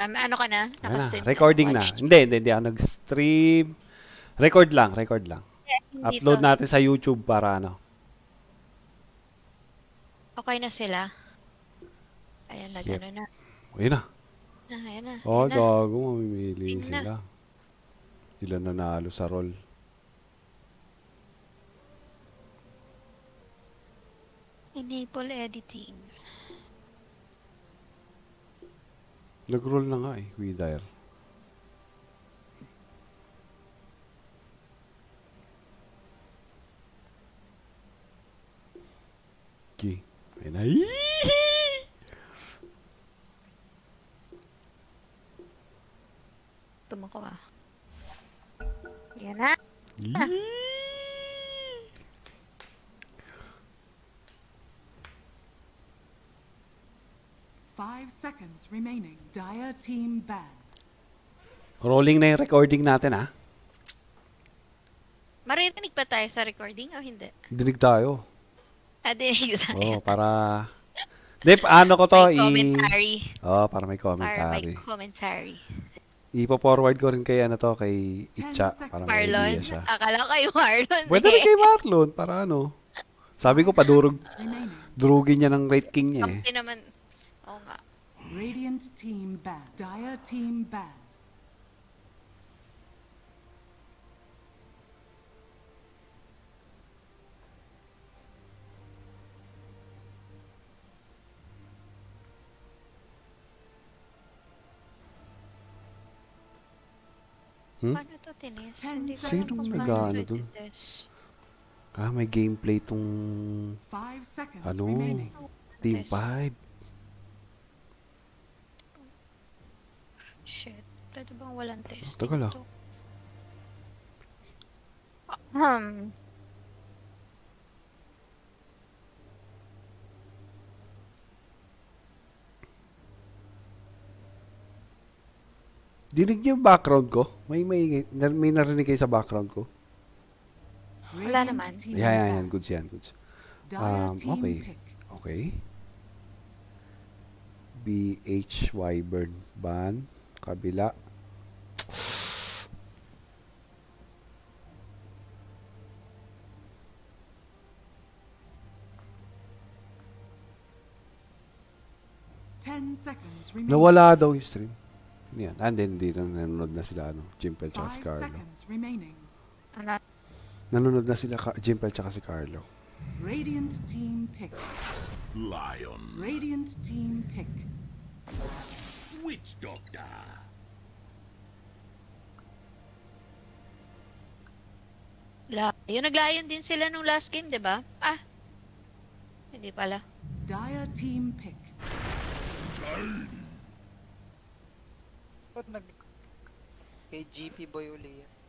Ano ka na? Ayun na, Naka-stream ka na? recording na. Watch. Hindi ako nag-stream. Record lang. Dito. Upload natin sa YouTube para ano. Okay na sila. Ayan, Yep. ano na. Ayun na. Ayan na. Oh, Ayan na. gago. Mamimili Ayun na. sila. Sila nanalo sa roll. Enable editing. Nag-roll na nga eh. WeDial. Okay. Ayun na. Tumako ah. Ayan na. Five seconds remaining. Dire team ban. Rolling na yung recording natin ah. Maririnig pa tayo sa recording o hindi? Dinig tayo. Dinig tayo. Para... ano ko to? May commentary. Para may commentary. Para may commentary. Ipo-forward ko rin kay kay Itcha para may Marlon? idea siya. Akala ko kay Marlon. Pwede rin kay Marlon para ano. Sabi ko durugin niya ng rate king niya eh. Kampi naman. Oo nga. Radiant team ban. Dire team ban. Paano to tinis? Hindi ko Sinong alam kung nag-ano paano dun? tinis. May gameplay tong 5 seconds remaining. Team 5. Shit. Pwede bang walang test? Tagal ah. Dinig niyo yung background ko? May narinig kayo sa background ko? Wala naman. Yan. Goods yan. Okay. Okay. BH Wyvern ban. Kabila. Nawala daw yung stream. Yan. Hindi nanonood na sila Jimpel tsaka si Carlo. Nanonood na sila Jimpel tsaka si Carlo. Radiant team pick. Lion. Radiant team pick. Witch Doctor. Naglayon din sila nung last game, 'di ba? Hindi pala. Dire team pick. Ba't kay GP Boy uli yan?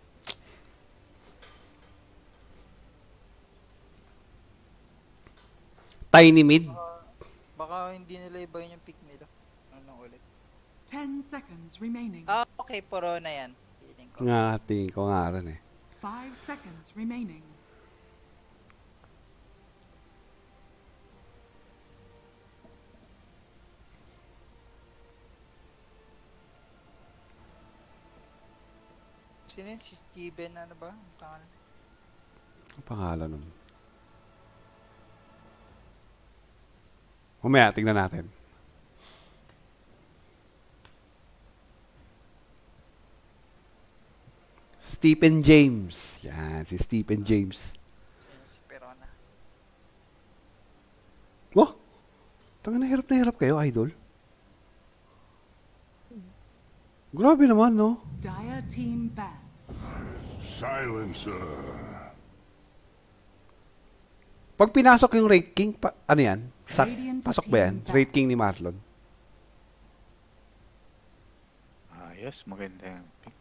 Tiny mid. Baka hindi nila iba yung pick nila. Ano ulit? 10 seconds remaining. Okay, puro na yan. Feeling ko. Tingin ko nga rin eh. 5 seconds remaining. Sino yun? Si Steven, ano ba? Ang pangalan nun. Mamaya, tignan natin. Stephen James. Yan, si Stephen James. Si Perona. Oh! Na hirap kayo, idol. Grabe naman, no? Dire team ban. Silencer. Pag pinasok yung Rate King, ano yan? Pasok ba yan? Rate King ni Marlon. Ayos, maganda yung pick.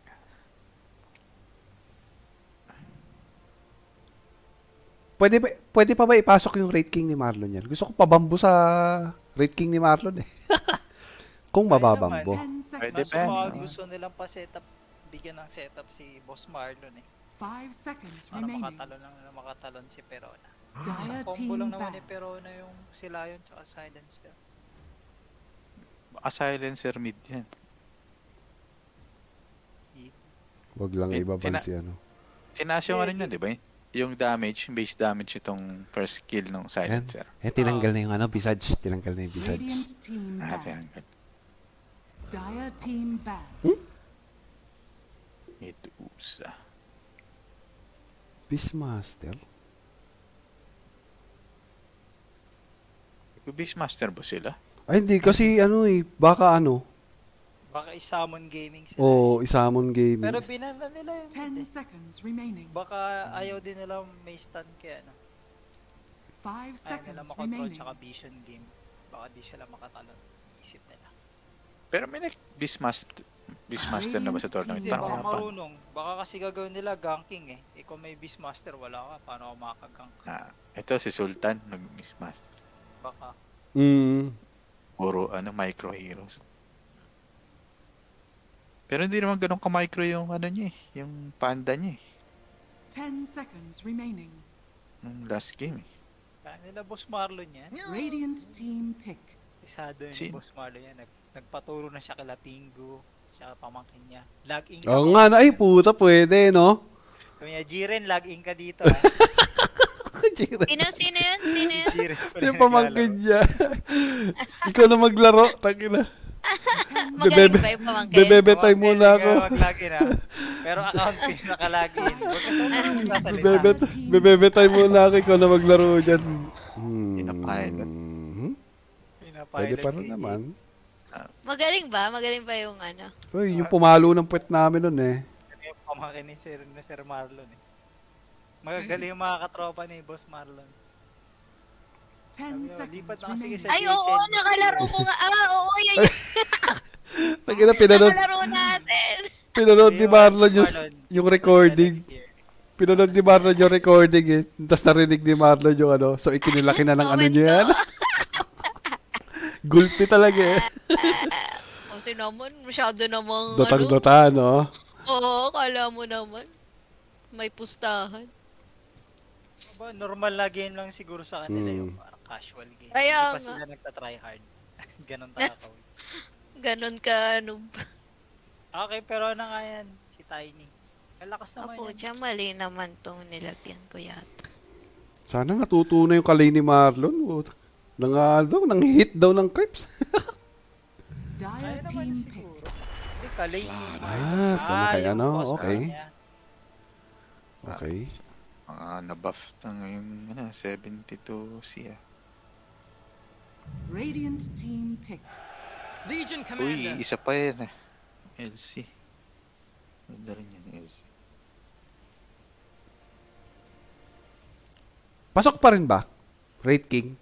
Pwede pa ba ipasok yung Rate King ni Marlon yan? Gusto ko pabambo sa Rate King ni Marlon eh. Kung mababambo. Pwede Mas pa. gusto nilang pa-setup, bigyan ng setup si Boss Marlon eh. 5 seconds Para remaining. makatalon si Perona. Dire Combo team lang naman ban. ni Perona yung si Lion tsaka Silencer. Baka silencer mid yan. Wag lang Eh, ibaban si ano. Tinaas yung ano yun, di ba? Yung damage, yung base damage itong first kill ng silencer. Tinanggal na yung ano, visage. Tinanggal na yung visage. Radiant team Ah, banned. tinanggal. Dire team banned. Ito usa. Beastmaster? Beastmaster ba sila? Ay, hindi. Kasi ano eh, baka ano. Baka i-summon gaming sila. O, Isamon Gaming. Pero binala nila yung 10 mid eh. seconds remaining. Baka ayaw din nila may stun kaya ano. 5 Ayaw nila seconds makontrol remaining. tsaka vision game. Baka di sila makatalon. Isip nila. Pero may Beastmaster na ba sa tournament? Hindi, Parang baka wala pa. marunong. Baka kasi gagawin nila ganking eh. Ikaw may Beastmaster, wala ka. Paano ako makagank? Ito si Sultan, nag-Beastmaster. Baka. Puro micro heroes. Pero hindi naman ganun ka-micro yung ano niya eh. Yung panda niya eh. 10 seconds remaining. Nung last game eh. Kaya nila Boss Marlon yan. Radiant team pick. Isado yun Sino? Boss Marlon yan. Nagpaturo na siya kila Pingo. Siya pamangkin niya. Log-in ka. Oo nga na. Ay, puta, pwede, no? Kami niya, Jiren, log-in ka dito ha. Jiren. Sino yun? Sino yun? Jiren pala Yung pamangkin niya. Ikaw na maglaro. Takina. Magaling ba yung pamangkin? Bebebe time muna ako. Mag-login ha. Pero account ko yung nakalagin. Huwag ka sa magsasalita. Bebebe time muna ako. Ikaw na maglaro dyan. Pinapilot. Pwede pa rin naman. Magaling ba? Magaling ba yung ano? Uy, yung pumalo ng puwet namin nun eh. Ano yung pamangkin ni Sir Marlon eh. Magagaling yung mga katropa ni Boss Marlon. 10 Lipat seconds na kasi remaining. sa Ay, oo, nakalaro ko nga. Oo, yun. Tagina, Nakalaro natin. pinanood ni Marlon yung recording. Pinanood ni Marlon yung recording eh. Tapos narinig ni Marlon yung ano. So, ikinilaki na ng ano Comment niya yan. Gulpi talaga eh. Kasi naman, masyado namang Dotang-dota, no? Oo, kala mo naman. May pustahan. Aba, normal na game lang siguro sa kanila yung parang casual game. Kaya Hindi pa nga. sila nagtatry hard. Ganon takaw. Ganon ka, noob. Okay, pero na nga yan. Si Tiny. Kalakas naman Opo, yan. dyan mali naman tong nilagyan ko yata. Sana natutunan yung kalay ni Marlon. Nang hit daw ng creeps. Dire Kaya naman team pick. siguro. Hindi, kalay. tama kay ano, okay. Niya. Okay. Nabuff na ngayong 72 siya. Radiant team pick. Legion Uy, Commander. isa pa yan eh. LC. Ganda rin yan, LC. Pasok pa rin ba? Rate King?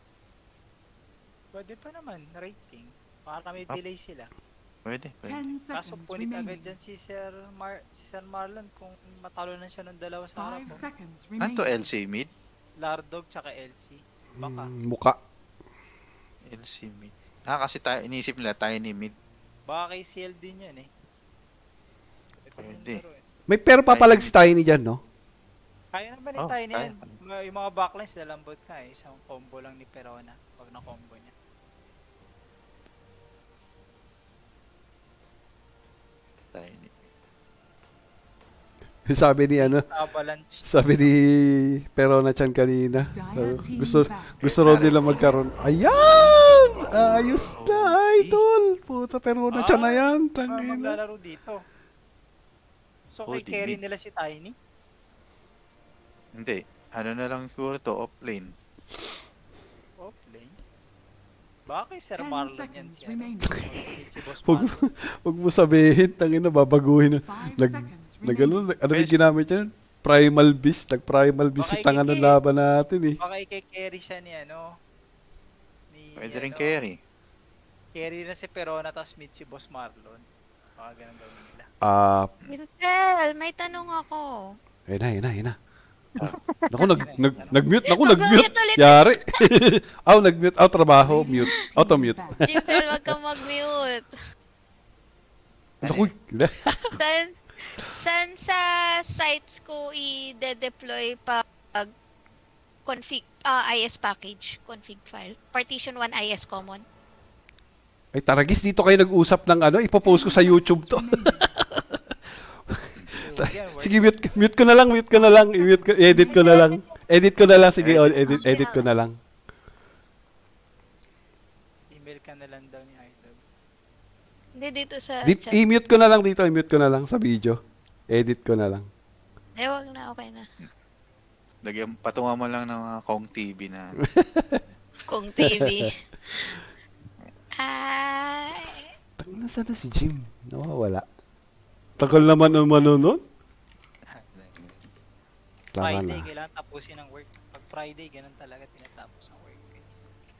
Pwede pa naman, rating. Para may delay sila. Pwede. 10 Kaso seconds punit agad remaining. dyan si Sir Marlon kung matalo na siya ng dalawa sa 5 harap. seconds Ano to, remaining. LC mid? Lardog tsaka LC. Baka. Muka. LC mid. Kasi inisip nila tayo ni mid. Baka kay CL din yan eh. Pwede. May pero papalag si Tiny dyan, no? Kaya naman Oh, tayo na kaya. yan. Yung mga backlines, lalambot ka eh. Isang combo lang ni Perona. Pag na-combo niya. Tayo ni Sabi ni ano, Avalanche. sabi ni Perona Chan kanina. Gusto raw nila magkaroon. Ayan! Ayos na, idol! Puta, Perona Chan na yan. Tangina. Maglalaro dito. So Oh, kay carry TV. nila si Tiny? Hindi. Ano na lang siguro to, offlane. Offlane? Baka kay Sir 10 Marlon yan seconds si, remaining. si Boss Huwag Marlon. Huwag mo sabihin, tangina, babaguhin. 5 Nag, seconds nag remaining. ano yung ginamit yan? Primal Beast. Nag-Primal Beast Baka yung tanga ng ikiki. laban natin eh. Baka i-carry siya ni ano. Ni, Pwede rin ano, carry. Carry na si Perona tapos mid si Boss Marlon. Baka ganun gawin nila. Michelle, may tanong ako. Ayun na. Naku, nag-mute. Naku, Mag-mute nag-mute. ulit. Yari. Nag-mute. Trabaho. Mute. Auto-mute. Jimpel, wag kang mag-mute. Naku. San sa sites ko i-deploy pag config IS package, config file? Partition 1 IS common. Ay, taragis, dito kayo nag-usap ng ano. Ipopost ko sa YouTube to. Sige, mute ko na lang, edit ko na lang. Edit ko na lang, sige, edit ko na lang. Email ka na lang daw ni Idol. Hindi, dito sa chat. I-mute ko na lang dito, i-mute ko na lang sa video. Edit ko na lang. Wag na, okay na. Patunga mo lang ng mga Kong TV na. Kung TV. Ay. Nasaan na si Jim? Nawawala. Tagal naman ang manonood. Tama Friday, na. kailangan tapusin ang work. Pag Friday, ganun talaga tinatapos ang work, guys.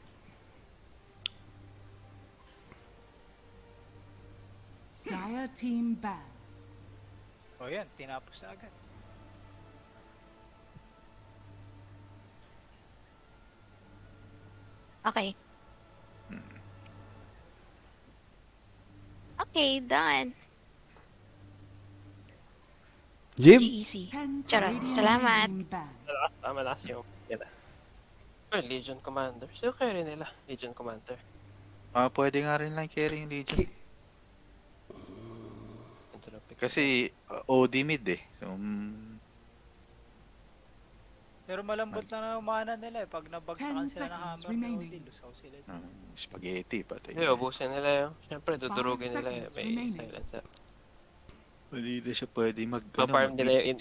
Dire team ban. O yan, tinapos na agad. Okay. Okay, done. Jim? GEC. 10 Charot, Radiant salamat. team ban. Malakas yung nila. Well, Legion Commander. Sino carry nila? Legion Commander. Pwede nga rin lang carry yung Legion. Kasi OD mid eh. So, Pero malambot lang na umana nila eh. Pag nabagsakan 10 sila ng seconds hammer, remaining. may lusaw sila. spaghetti, patay. Hindi, ubusin nila yun. Siyempre, dudurugin 5 nila seconds may remaining. silencer. Hindi na siya pwede Ma-farm nila yung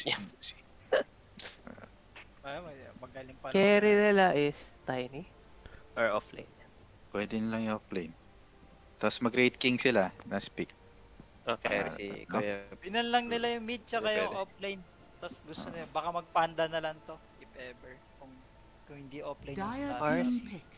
Ay, magaling pa. Carry nila is Tiny or offlane. Pwede nilang yung offlane. Tapos mag-Great King sila, nas pick. Okay, si no? Kuya. Binan lang nila yung mid tsaka Pwede. yung offlane. Tapos gusto nila, baka mag-panda na lang to, if ever. Kung hindi offlane yung Dire start. team pick.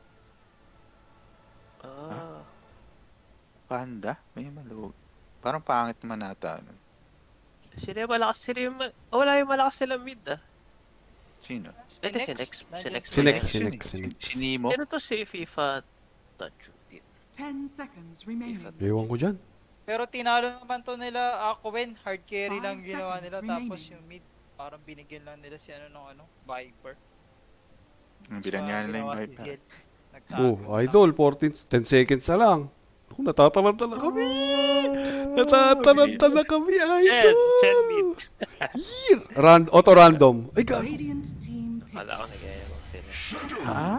Panda? May maluwag. Parang pangit naman nata. Sila yung malakas sila yung... wala yung malakas sila mid ah. Sino? Ito si Nex. Sinex. Si Nemo? Sino to si FIFA Touch? 10 seconds remaining. Ewan ko dyan. Pero tinalo naman to nila Aquen, hard carry 5 lang ginawa seconds nila. Tapos remaining. yung mid, parang binigyan lang nila si Viper. Bilan nga nila yung Ginawa si Viper. Zed. Oh, Nagtago idol, 10 seconds na lang. Natataranta na kami. Natataranta na kami, idol. Chen mid. Auto-random. Ay, gago. Radiant team pick. Wala ko nag-ewan sila.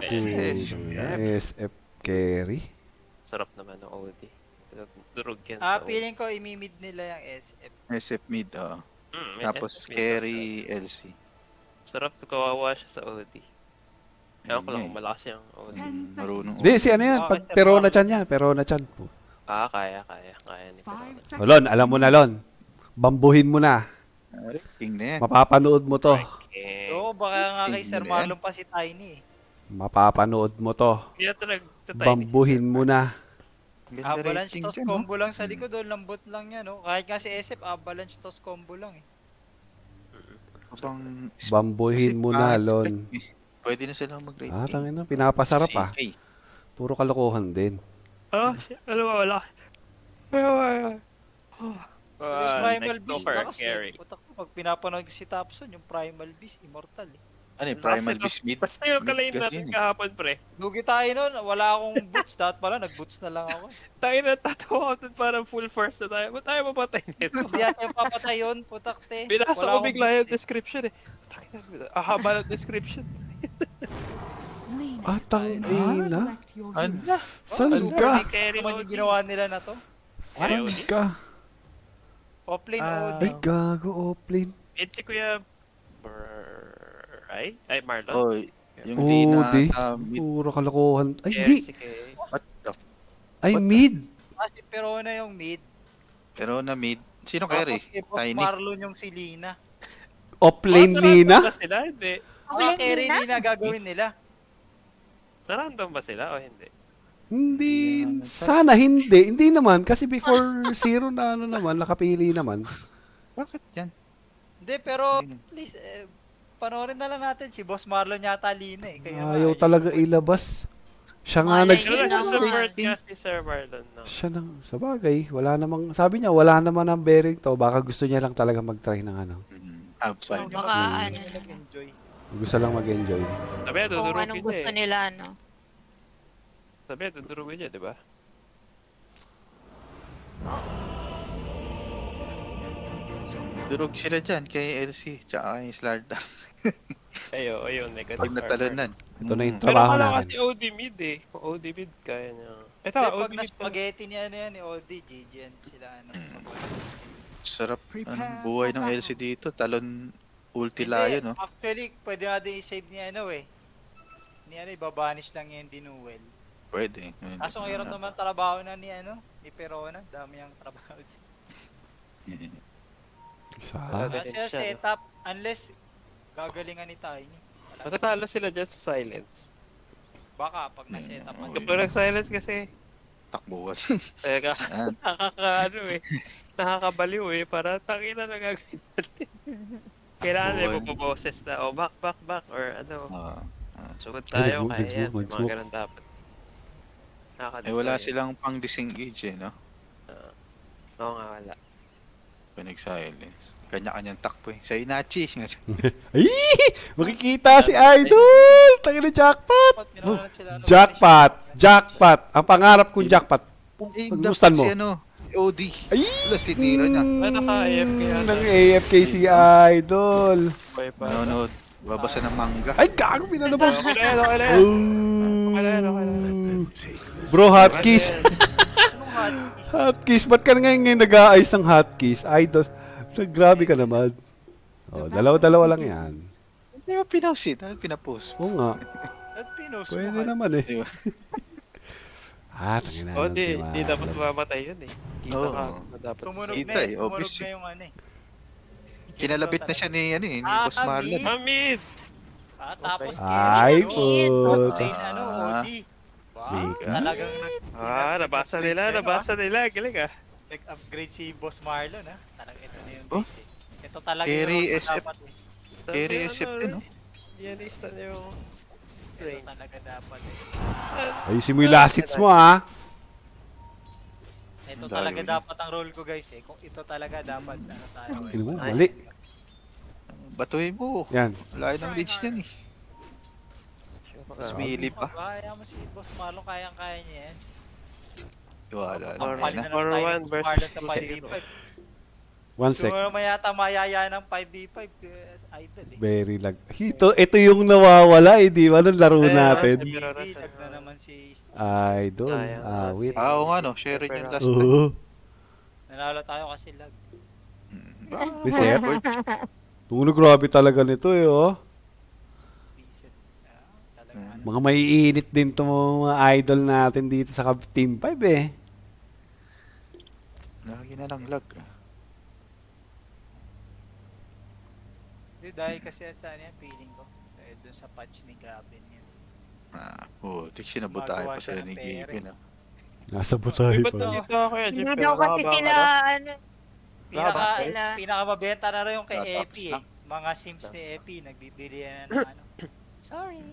SF carry. Sarap naman ng OD. Durog yan Ah, sa OD. feeling ko imimid nila yung SF. SF mid, May Tapos SF mid carry LC. Sarap to kawawa siya sa OD. Ewan ko lang Ayun kung malakas yung OD. 10 Marunong. seconds. Hindi, si ano yan. Pero na chan yan. Pero na chan. Kaya ni 5 Perona. seconds. Lon, alam mo na, Lon. Bambuhin mo na. King na yan. Mapapanood mo to. Okay. Oo, baka nga kay Tingnan Sir yan. Marlon pa si Tiny eh. Mapapanood mo to. Hindi na talaga Bambuhin mo na. Ganda Avalanche rating toss dyan, no? combo lang sa likod, lambot lang yan, no? Kahit nga si SF, avalanche toss combo lang eh. Habang Bambuhin mo na, Lon. Pwede na sila mag-rating. Tangin na. Pinapasarap ah. CK. Puro kalokohan din. Alam mo, wala. Pero yung Primal next Beast offer, na kasi, carry. putak ko, pag pinapanood ko si Tapson, yung Primal Beast, immortal eh. Ano yung Primal Beast mid? Basta yung kalain Mid kasi natin yun eh. kahapon, pre. Lugi tayo nun, wala akong boots, dapat pala nag-boots na lang ako. Tayo na tatawa ako dun, parang full force na tayo. Ba't tayo mapatay nito? Hindi natin papatay yun, putak te. Binasa Wala ko akong bigla yung boots eh. description eh. Tayo na, haba ng description. Lean. Tangina. Select your Ano? hero. Saan Super ka? mix naman yung ginawa nila na to. Saan ka? Offlane Ah. OD. Ay, gago, Oplin. It's si Kuya... Ay, Marlon. Oh, yung Lina di. mid. Puro kalokohan. Ay, Yes, hindi. sige. What the f... Ay, mid. Kasi Perona yung mid. Pero na mid. Sino carry? Tapos kay Boss Tiny. Marlon yung si Lina. Oplane Lina. Ba sila? Hindi. Baka carry Lina gagawin nila. Narandom ba sila o hindi? Hindi. Sana hindi. Hindi naman. Kasi before zero na ano naman, nakapili naman. Bakit yan? Hindi, pero at least, panoorin na lang natin si Boss Marlon yata Lina eh. Kaya Ayaw ayos talaga po. ilabas. Siya nga Malay Pero Yun naman. nag-support nga si Sir Marlon, no? Siya nang, sa bagay, wala namang, sabi niya, wala naman ang bearing to. Baka gusto niya lang talaga mag-try ng ano. Have fun. Hindi Baka mag- ano. mag-enjoy. Gusto lang mag-enjoy. Sabi niya, Kung dudurugin anong niya gusto eh. nila, no? Sabi niya, dudurugin niya, di ba? Durog sila dyan kay LC tsaka kay Slarda. Ayun, negative Pag natalonan. Ito na yung Pero trabaho wala natin. kasi OD mid eh. Kung OD mid, kaya niya. Ito, Hindi, OD pag mid. na-spaghetti niya ano yan, ni OD, GGN sila ano. Sarap Prepare ang buhay for ng battle. LC dito. Talon ulti Hindi, layo, no? actually, pwede natin i-save ni ano eh. Ni ano, ibabanish lang yung Dinuel. Pwede. Kaso ang hirap naman trabaho na ni ano, ni Perona. Dami ang trabaho dyan. Isa. Galing Kasi siya, no? setup, unless gagalingan ni Tiny. Matatalo sila dyan sa silence. Baka pag na-setup Oo. mo. Kapag nag-silence kasi, Takbuhan. teka, Yan. nakakaano eh. Nakakabaliw eh. Para tangina na gagawin natin. Kailangan Buwan. eh magpo-boses na, o back, or ano. Sugod Ay, tayo, nag-smoke, kaya yan. nag-smoke, Mga nag-smoke. ganun dapat. Wala silang pang disengage eh, no? Oo nga, wala. Pinag-silence. Kanya-kanyang takbo eh. Sa Inachi. Ay! Makikita si Idol! Tangin na jackpot! Jackpot! Jackpot! Ang pangarap kong jackpot. Pagmustan mo. Si ano, si OD. Ay! Wala, tinira niya. Ay, naka-AFK yan. Nang AFK si Idol. Bye pa. Nanonood. Babasa ng manga. Ay, gago pinanabang. Okay na yan, okay na yan. Okay na yan, okay na yan. Bro, hotkeys. Hotkeys. Ba't ka ngayon nag-aayos ng hotkeys? Idol. Grabe ka naman. Oh, dalawa-dalawa lang yan. Hindi mo pinausin. Pinapost. Oo nga. At pinos mo. Pwede naman eh. Diba? Tangina Oh, ng di tiwala. dapat mamatay yun eh. Kita Oo. ka, dapat. Tumunog Kita na eh, eh. Tumunog obvious na eh. yung ano eh. Kinalabit na siya ni, ano eh, ni Ah, Boss Marlon. kami. Mamid! Tapos Ay, Kevin, puta. Lane, ano, OD. Wow, Bika. talagang Nabasa nila. Galing ah. nag-upgrade si Boss Marlon ha. Talagang ito na yung Oh. base eh. Ito talaga Carry yung SF. dapat eh. Carry SF din, no? Yan isa na yung Ito range. talaga dapat eh. Ayusin mo yung last hits mo ha. Ito Ang talaga dami. dapat ang role ko guys eh. Kung ito talaga dapat ano tayo eh. Ano mo, mali. Batuhin mo. Yan. Wala ng leads yan eh. Mas mili pa. Kaya mo si Boss Marlon, kayang-kaya niya yan. Wala Ang lang. pali Yan na na. lang tayo Or ni Boss one Marlon sa versus 5v5. 1 sec. Siguro mayata mayaya ng 5v5 idol eh. Very lag. Ito yung nawawala eh, di ba? Nung laro Ayun, natin. GG, lag na naman si Idol. Awit. Oo nga no, share rin yung last time. Oo. Nanalo tayo kasi lag. Reset. Tunog grabe talaga nito eh, oh. Reset. Talagang ano. Mga maiinit din to mga idol natin dito sa Team 5 eh. Lagi na lang lag. Hindi, dahil kasi sa ano yan, feeling ko. Dahil dun sa patch ni Gavin yun. Tik sinabutahe pa Gumagawa sila siya ni ng pere. Gavin ah. Nasa butahe Ba't pa. nandito ako ya, Jeff? Hindi Pero daw kasi mahaba sila, ka na. ano, Pinaka, Sila. pinakamabenta na rin yung kay Tatapos Epi eh. lang. Mga sims ni Epi, nagbibili yan ng ano. Sorry.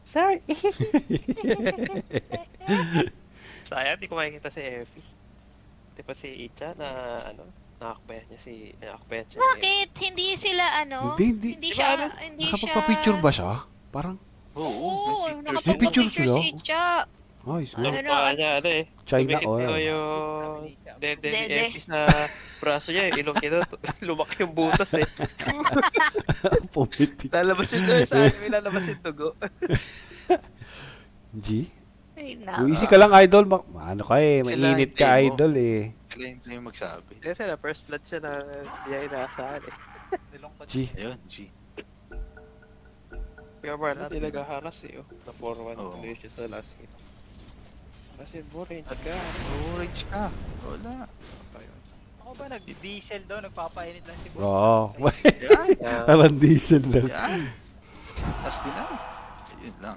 Sayang, di ko makikita si Effie. Di pa si Icha na ano, nakakbayan siya. bakit? Hindi sila, ano? Hindi. Hindi Di ba, siya, ano? hindi siya. Nakapagpa-picture ba siya? Parang, Oo, May nakapagpa-picture picture sila? si Icha. ayos Ano nga. Ano, pa niya, ano eh. China Tumihit oil. ko yung dede ni Dede. Effie sa braso niya, ilong kita, lumaki yung butas eh. Pumitik. Lalabas yung dugo sa anime, lalabas yung dugo. G? Ay, Kung easy ka lang idol, ano ka eh, Sila, mainit ka hindi mo. idol eh. Sila yung magsabi. Kasi na first blood siya na hindi niya inaasahan eh. Nilungkot. G. Ayun, G. Kaya Marlon, hindi nag-haras eh. Na 4-1 Oo. tuloy siya sa last game. Kasi boring ka. Orange ka. Wala. Ako ba nag-diesel daw, nagpapainit lang si Boss. Oo. Yan. Parang diesel lang. Yan. Tapos din na. Ayun lang.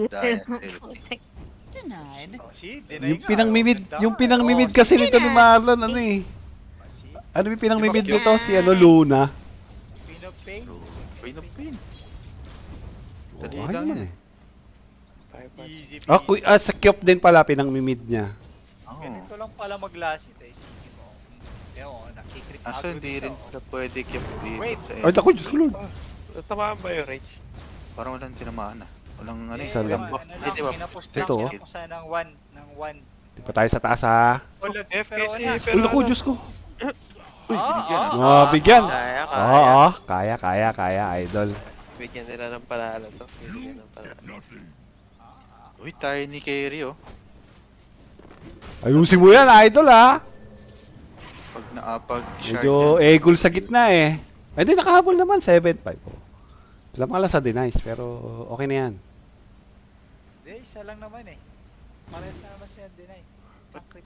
Denied. Oh, see, Yung pinangmimid kasi nito ni Marlon, ano eh. Ano yung pinangmimid nito? Si ano, Luna. Pinopay. Pain of pain. Dali Oh, lang naman yan. eh. Easy Ah, sa Kyop din pala pinangmimid niya. Oo. Ganito lang pala mag-lasit eh. Sige mo. Pero nakikrik Kaso hindi rin pala pwede kaya Wait. sa Ay, naku, Diyos ko Lord. Tamaan ba yung rage? Parang walang tinamaan ah. Walang ano Isa lang. Eh, di ba? Kinapos Ito, oh. lang kinaposan ng 1. Di pa tayo sa taas ha. FKC, Pero pero Uy, naku, ano, Diyos ko. Uy, binigyan ah. Oh, bigyan. Kaya, Oo, kaya, idol. Bigyan nila ng panalo to. Bigyan ng panalo. Uy, tayo ni Kerry oh. Ayusin mo yan, idol ha. Pag nakapag-shard Medyo egol sa gitna eh. Ay di, nakahabol naman, 7-5. Lamang lang sa denies, pero okay na yan. Hindi, isa lang naman eh. Parehas na naman siya deny. Sakrit.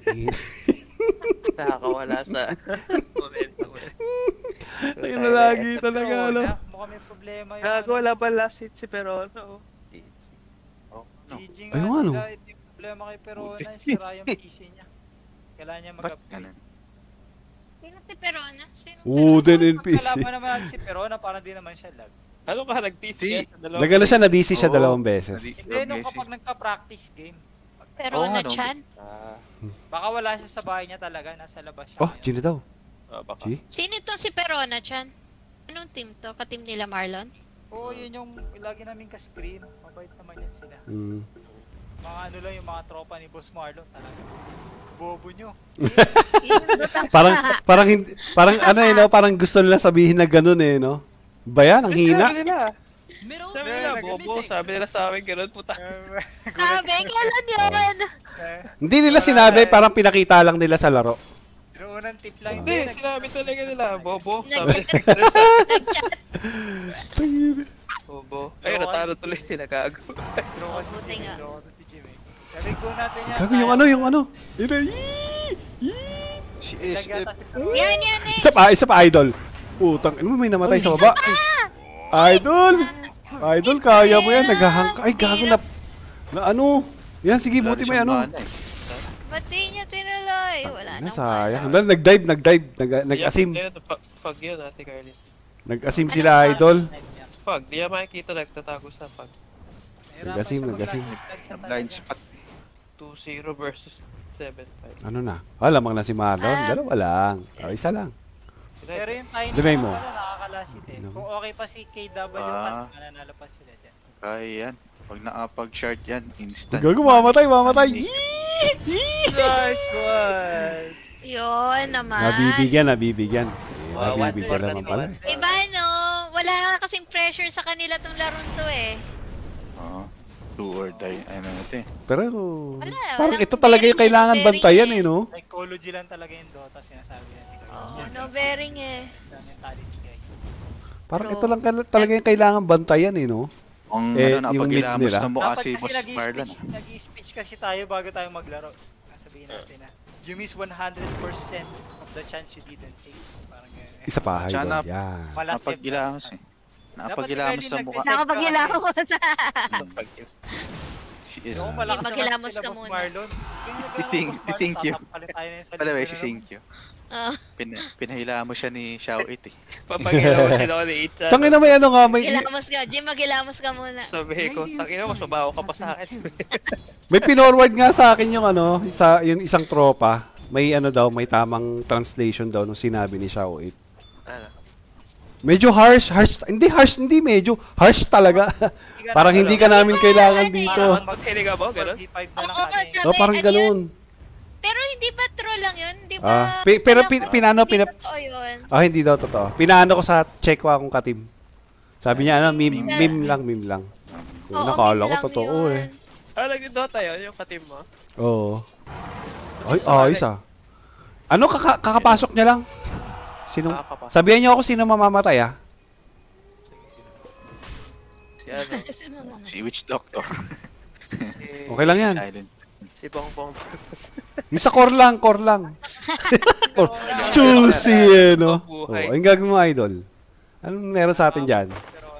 Nakakawala sa momentum. Ayun na lagi talaga, ano. Mukhang may problema yun. Gago, wala pa last hit si Perono. Oh, no. GG nga Ayun, sila. ano? Ito yung problema kay Perona. Sira yung PC niya. Kailangan niya Ba't mag-upgrade. ganun? Sino si Perona? Sino Wooden NPC. Kalaban naman natin si Perona, parang di naman siya lag. Ano ka, nag-tease Si- yan sa dalawa? Nagano siya, na-DC siya Oo. 2 beses. Hindi, nung kapag nagka-practice game. Perona Oo, ano? Chan? Baka wala siya sa bahay niya talaga. Nasa labas siya. Oh, ngayon. Gino daw. Baka. G? Sino itong si Perona Chan? Anong team to? Ka-team nila Marlon? Oo, yun yung lagi namin ka-scream. Mabait naman yan sila. Mga ano lang yung mga tropa ni Boss Marlon talaga. Bobo nyo. Parang ano eh, no? Parang gusto nila sabihin na ganun eh, no? Ba yan? Ang hina? Sabi nila. Sabi nila, bobo. Sabi nila sa amin, gano'n puta. Sabi, kailan yun? Hindi nila sinabi, parang pinakita lang nila sa laro. Pero unang tip lang. Hindi, sinabi talaga nila, bobo. Sabi Nag-chat. bobo. Ayun, natalo tuloy sila, gago. Pero kasi buti nga. Sabi ko natin yan. Gago yung ano. Ina, yee! Si Lagyan SF. ta si Perona. Yan eh. Isa pa idol. Putang, ano mo may namatay sa baba? Idol! Idol, kaya mo yan. Naghahangka. Ay, gago na ano? Yan, sige, buti mo yan, ano? Ba't di niya tinuloy? Wala nang Sayang. Nag-dive. Nag-asim. Pag yun, Ate Carly. Nag-asim sila, idol. Pag, di yan makikita nagtatago sa pag. Nag-asim. Blind spot. 2-0 versus 7-5. Ano na? Lamang na si Marlon. Dalawa lang. Isa lang. Pero yung tiny Deny mo. pala nakakalasit eh. Kung okay pa si KW, mananalo pa sila dyan. Kaya yan. Pag nakapag-shard yan, instant. Gago, mamatay. Nice one! Yun naman. Nabibigyan. Nabibigyan One naman pala. Iba no, wala kasing pressure sa kanila tong laron to eh. Oo. Do or die. Ano natin. Pero, Wala, parang walang ito talaga yung bearing, kailangan no bearing bantayan eh. eh, no? Psychology lang talaga yung Dota, sinasabi natin. Oo, no bearing eh. Mentality guys. Parang ito lang talaga yung kailangan bantayan eh, no? Kung Eh, ano, yung mid napag-ilamos nila. na mukha Dapat si kasi Boss Marlon. nag-i-speech kasi tayo bago tayo maglaro. Sabihin natin na, you miss 100% of the chance you didn't take. Parang ganyan. Isa pa, Tsaka idol. Yan. Malas Napag-ilamos eh. Napag-ilamos na mukha. Nakapagilamos sa... Si Yung SF. malakas Maghilamos naman ka sila, muna. Boss Marlon. Thank you. By the way, si Senkyo. Oh, Pinahila mo siya ni Xiao It eh. Papagilamos sila ko ni Ichan. Tangina may ano nga, magilamos ka. Jim, magilamos ka muna. Sabi ko, tangina mas mabaho ka pa sa akin. may pinorward nga sa akin yung ano, yung isang tropa. May ano daw, may tamang translation daw nung sinabi ni Xiao 8. Ano? Medyo harsh, hindi medyo, harsh talaga. Parang hindi ka namin kailangan dito. Magkinig ka ba? Ganon? Oo, sabi, No, parang ano ganun. yun? Pero hindi ba true lang yun? Hindi ba? Pero Hindi totoo yun. hindi daw totoo. Pinaano ko sa check ko akong katim. Sabi niya, ano, meme lang. Oo, Nakala ko meme lang totoo yun. eh. Nag-Dota yun, yung katim mo. Oo. Ay, ayos ah. Ano, kakapasok niya lang. Sino? Sabihan niyo ako sino mamamatay ah. Si ano? Si Witch Doctor. Okay lang yan. Silent. Si Bongbong. Sa core lang. Juicy eh, no? Buhay. Ang gagawin mo, idol. Anong meron sa atin dyan?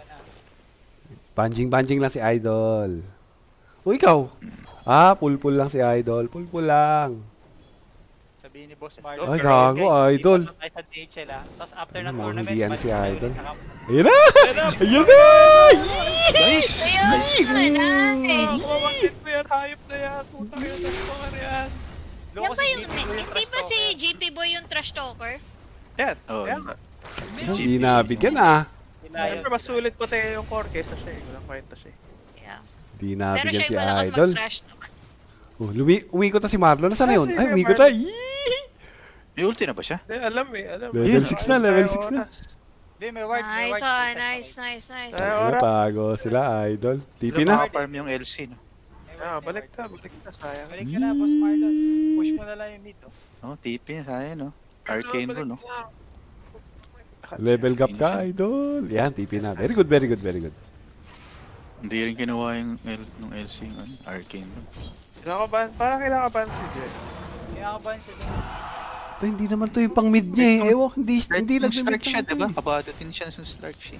Banjing lang si idol. O ikaw? Pulpul lang si idol. Pulpul lang. Sabihin ni Boss Marlon. Ay, gago, idol. Tayo sa DHL ah. Tapos after ng Ano, tournament, hindi yan si balik tayo idol. ulit sa camp. Ayun na! Ayun na! Nice! Ayun, nice. Kumamangkit mo yan, hayop na yan. Putang yun, ang yan. Yan ba yung, hindi ba si GP Boy yung trash talker? Yan, Oh. yan nga. Hindi nabigyan ah. Siyempre, mas sulit pa tayo yung core kesa siya. Walang kwenta siya. Yeah. Hindi Pero nabigyan siya si yung malakas idol. mag-trash talk. Umikot na si Marlon. Nasaan na yun? Ay, umikot na. Yee! May ulti na ba siya? Hindi, alam eh, alam. Level 6 na, level 6 na. Hindi, may ward, may Nice, ward. nice. Ano, tago sila, idol. TP na. Farm yung LC, no? Balik na, sayang. Balik ka na, Boss Marlon. Push mo na lang yung mid, oh. No, TP na sayang, no? Arcane Balik rune, no? na. Level gap ka, idol. Yan, TP na. Very good, very good, very good. Hindi rin kinuha yung LC, yung Arcane rune. Parang kinakabahan si Jet. Kinakabahan siya doon. Ito, hindi naman to yung pang mid niya eh. Ewan, hindi lang Yung Stark siya, mid diba? Kabado din siya ng Stark siya.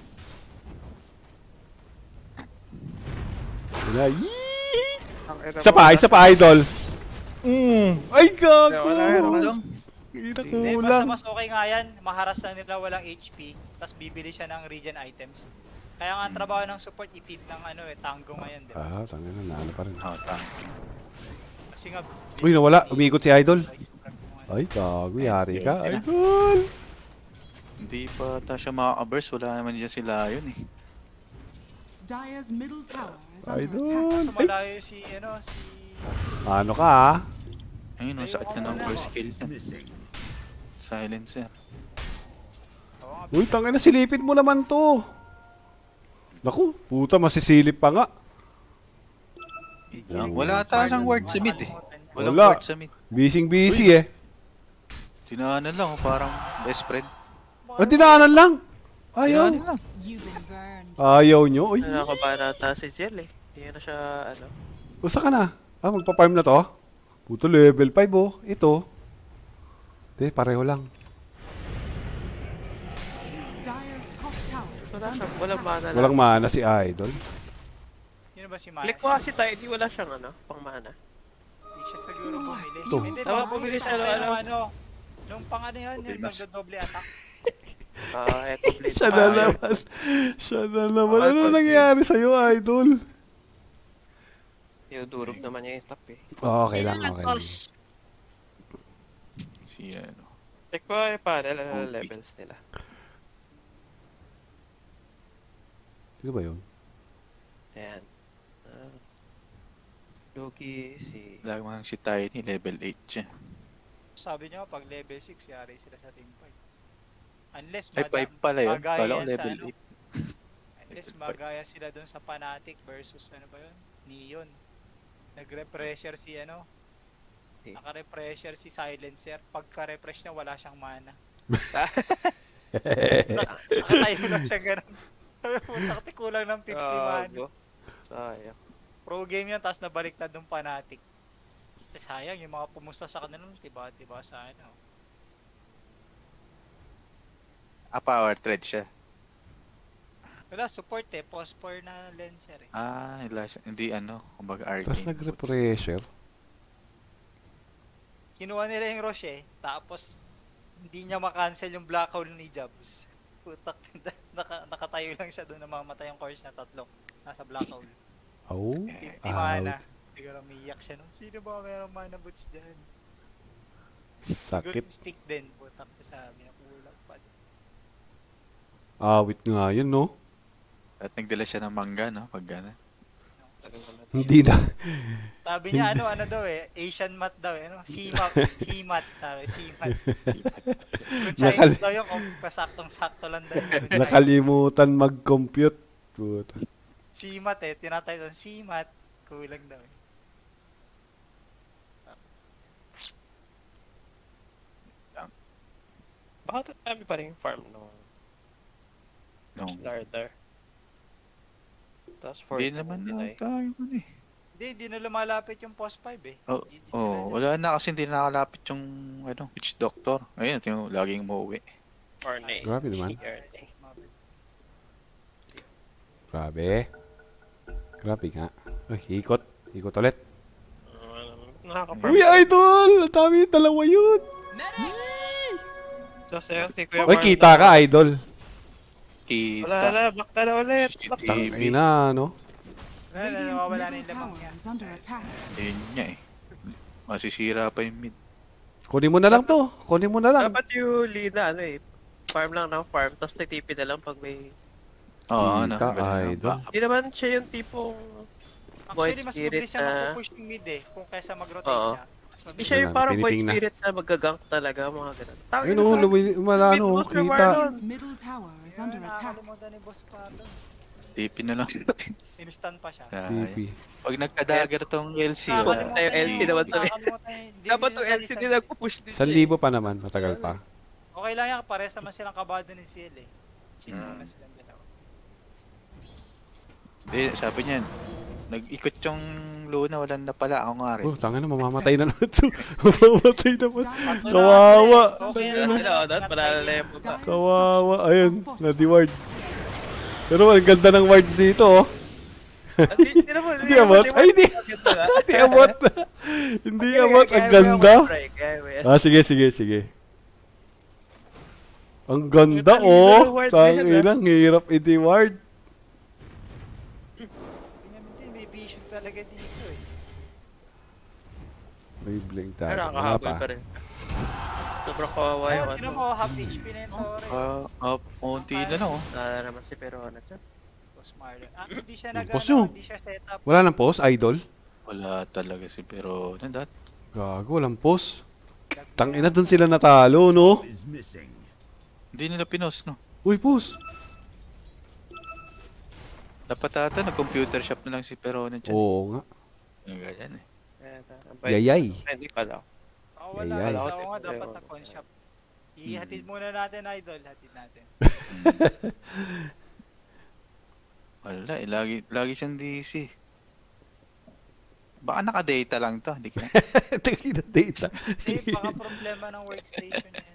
Wala, yee! Isa pa, idol. Ay, gago. Kulang. Hindi, Kulang. mas okay nga yan. Maharas na nila walang HP. Tapos bibili siya ng regen items. Kaya nga ang trabaho ng support, i-feed ng tango ngayon, di ba? Tangin na, naano pa rin. Kasi nga... Uy, nawala. Umiikot si idol. Ay, gago. Yari ka, idol. Hindi pa ata siya makaka-burst. Wala naman dyan sila yun eh. Dire's middle tower is under Idol. attack. So malayo si, Ano ka, ha? Ayun, no, sakit na ng first kill yan. Silencer. Uy, tangin na, silipin mo naman to. Naku, puta, masisilip pa nga. Wala ata siyang ward sa mid eh. Walang Wala. ward sa mid. Busy eh. Tinaanan lang, parang best friend. Dinaanan lang. Ayaw. Tinaanan lang. Ayaw nyo. Uy, Nakakabahan ata si Jill eh. Hindi na siya, usa ka na. Magpa-farm na to. Puto, level 5 oh. Ito. Pareho lang. Dire's top tower is wala under siya, walang attack. mana lang. Walang mana si idol. Sino ba si Miles? Click mo kasi tayo, di wala siyang pang mana. Hindi siya siguro bumili. Ito. Hindi, Tama, baka bumili siya tayo ng ng nung pang yan, yung Mas. nagdo-double attack. Echo Blade. Siya na naman. Siya na naman. Ano nangyari sa'yo, idol? Durog naman niya yung top eh. Okay lang, Sino okay lang. nag-pause? Si ano. Check ko yung panel, levels nila. Sino ba yun? Ayan. Loki, si... Lamang si Tiny, level 8 siya. Sabi niyo, pag level 6, yari sila sa team fight. Unless Ay, 5 pala yun. magaya Kala ko yan sa level ano. 8. Unless magaya sila dun sa Fnatic versus ano ba yun? Neon. Nagre-pressure si Si- Naka-repressure si Silencer. Pagka-refresh niya, wala siyang mana. Nakatayo lang siya ganun. Putak, kulang ng 50 mana. Sayang. Pro game yan, tapos nabaliktad ng Fnatic. Sayang, yung mga pumusta sa kanila, tiba-tiba sa Power thread siya. Wala, support post-4 na Lancer Hindi kumbaga arcane. Tapos nagre-pressure. Kinuha nila yung Roche, tapos hindi niya makancel yung black hole ni Jabs. Putak, nakatayo lang siya doon na mamatay yung course na tatlo. Nasa black hole. Oh, 50 mana. Siguro umiyak siya nun. Sino ba mayroong mana boots dyan? Siguro sakit. yung stick din. Putak, sabi na kulang pa. Awit nga yun, no? At nagdala siya ng mangga, no? Pag gana. Hindi na. Sabi niya ano daw Asian mat daw CMAT, CMAT, sabi CMAT. Kung Chinese daw yun, kung kasaktong-sakto lang daw yun. Nakalimutan mag-compute. Puta. CMAT tinatay doon CMAT, kulang daw Bakit kami pa rin yung farm no? Starter. Tapos 40 Hindi naman tayo eh. Hindi na lumalapit yung post 5 GG sila dyan. Wala na kasi hindi nakalapit yung witch doctor. Ayun, laging umuwi. Ornate. Grabe naman. Grabe. Grabe nga. Ikot. Ikot ulit. Nakaka-farm. Uy, idol! Ang dami, dalawa yun. So, si Kuya Uy, Mark kita daw. ka, idol. Wala, back na ulit. Tangina, no? Radiant's Nawawala na middle yung lamang tower niya. is under attack. Ayun niya eh. Masisira pa yung mid. Kunin mo na lang to. Kunin mo na lang. Dapat yung Lina, farm lang ng farm, tapos titipi na lang pag may... Oo, Kita, ganun. idol. Hindi naman siya yung tipong... Actually, Void mas Spirit mabilis siya na- magpupush yung mid kung kaysa mag-rotate Oo. siya. Hindi siya yung parang void Piniting na. spirit na magagank talaga, mga ganun. Ayun o, malano, kita. Radiant's middle tower is under Ayun, attack. nakakalimutan ni Boss Pato. Tipin na lang natin. Instant pa siya. TP. Pag nagka-dagger tong LC, Bakit wala. tayo LC naman sabi? Dapat yung yung LC din nagpo-push din. 1,000 pa naman, matagal pa. Okay lang yan, pares naman silang kabado ni CL eh. Chill na silang dalawa. Sabi niyan, nag-ikot yung Luna, wala na pala. Ako nga rin. Oh, tanga na, mamamatay na naman. Mamamatay naman. Kawawa. Okay Dapat palalayan mo pa. Kawawa. Ayun, na-deward. Pero ang ganda ng wards dito, oh. Hindi abot. Ay, hindi. Hindi abot. Hindi abot. Ang ganda. Sige. Ang ganda, oh. Tanginang, hirap i-deward. May vision talaga dito eh. May blink tayo. Pero Wala nakakahabol pa. pa rin. Sobrang kawawa yung Tignan ano. mo, half HP na yung Torre. Unti na lang, oh. Wala naman si Perona dyan. Boss Marlon. Hindi siya Post nyo. hindi siya setup. Wala nang post, idol? Wala talaga si pero nandat. Gago, walang post. Tangina, dun sila natalo, no? Is missing. Hindi nila pinos, no? Uy, post. Dapat ata, nag-computer shop na lang si Perona dyan. Oo nga. Yung ganyan eh. Yayay. Hindi pala. Oo, wala. Yayay. Oo nga, dapat na con shop. Ihatid muna natin, idol. Hatid natin. Wala eh, lagi siyang DC. Baka naka-data lang to, hindi ka. Tangina, data. Hindi, baka problema ng workstation niya.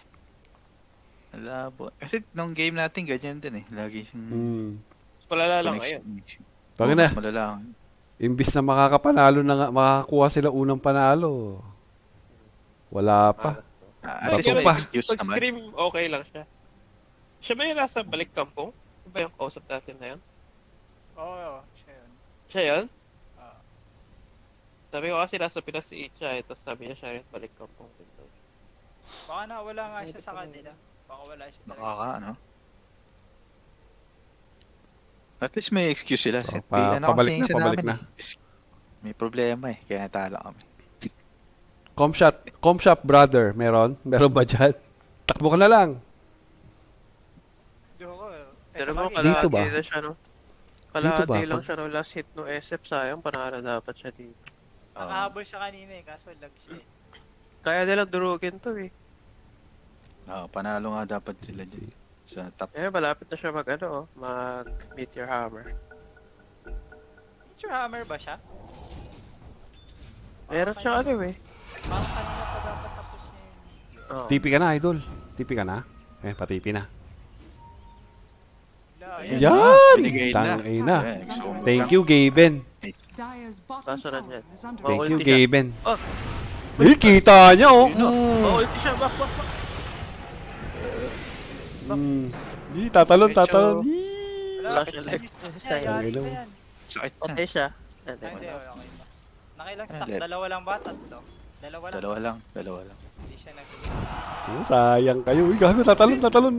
Wala po. Kasi nung game natin, ganyan din eh. Lagi siyang Palala lang ngayon. Tangina. Mas malala. Imbis na makakapanalo na nga, makakakuha sila unang panalo. Wala pa. At Bato least may pa. excuse Pag naman. scream, okay lang siya. Siya ba yung nasa balik kampong? Ano ba yung kausap natin na yun? Oo, siya yun. Siya yun? Ah. Sabi ko kasi nasa Pinas si Icha, tapos sabi niya siya rin balik kampong. Baka nawala nga siya sa kanila. Baka wala siya talaga. Nakaka, ano? At least may excuse sila. Oh, Pabalik pabalik na. May problema eh, kaya talo kami. Comshop brother, meron? Meron ba dyan? Takbo ka na lang. Pero mo, Dito ba? kalahati na siya, no? Dito ba? Kalahati lang siya, no? Last hit no SF, sayang, panalo dapat siya dito. Nakahabol siya kanina eh, kaso lag siya eh. Kaya nilang durugin to eh. Panalo nga dapat sila dyan. Sa top. Eh, malapit na siya mag Meteor Hammer. Feature hammer ba siya? Meron siya eh. Parang kanina pa dapat tapos niya yung meteor. Oo. TP ka na, idol. TP ka na. Patipi na. Yan! Binigay na. Tangina. Yeah, so, Thank you, Gaben. Dire's bottom Kaso na tower yan. is under Thank you, Ulti niya. Gaben. Oh. Eh, kita niya, oh. Ulti siya, back. Tatalon. Medyo- Ih. Wala siya like. Sayang. Yari Tangina na mo. yan. sakit na. Patay siya. Hindi, okay pa. Nakilang stack, Left. dalawa lang ba? Tatlo? Dalawa lang. Dalawa lang. Hindi siya nag Sayang kayo. Uy, gago, tatalon.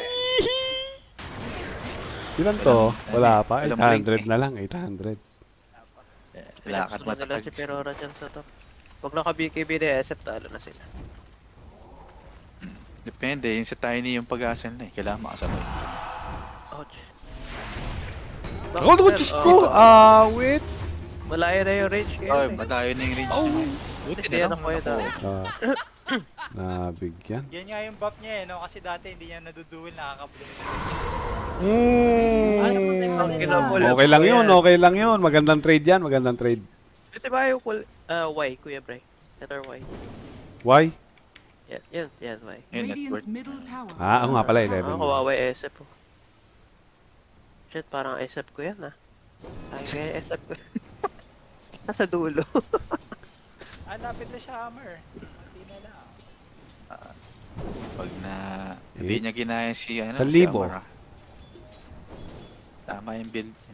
Ilan to? Wala pa. Alam 800 na lang. 800. Lakad Sunod na lang matatag. si Perora dyan sa top. Pag naka-BKB na SF, talo na sila. Depende, yung sa tiny yung pag-asa na eh. Kailangan makasabay. Ouch. Ako, Diyos ko. Wait. Malayo na yung range Ay, ngayon eh. madayo na yung range. Buti Hindi na yan lang. ako yun. Nabigyan. Yan nga yung buff niya eh, no? Kasi dati hindi niya naduduel, nakaka-blow. Okay lang yun. Magandang trade yan. Ito ba yung Y, Kuya Bray? Letter Y. Why? Yan, Y. Radiant's middle tower. Oo nga pala, 11. Ako kawawa yung SF po. Shit, parang SF ko yan Ay, kaya SF ko. Nasa dulo. Lapit na siya hammer. Hindi na lang. Pag na hindi niya ginaya si ano, 1,000. si Amara. Tama yung build niya.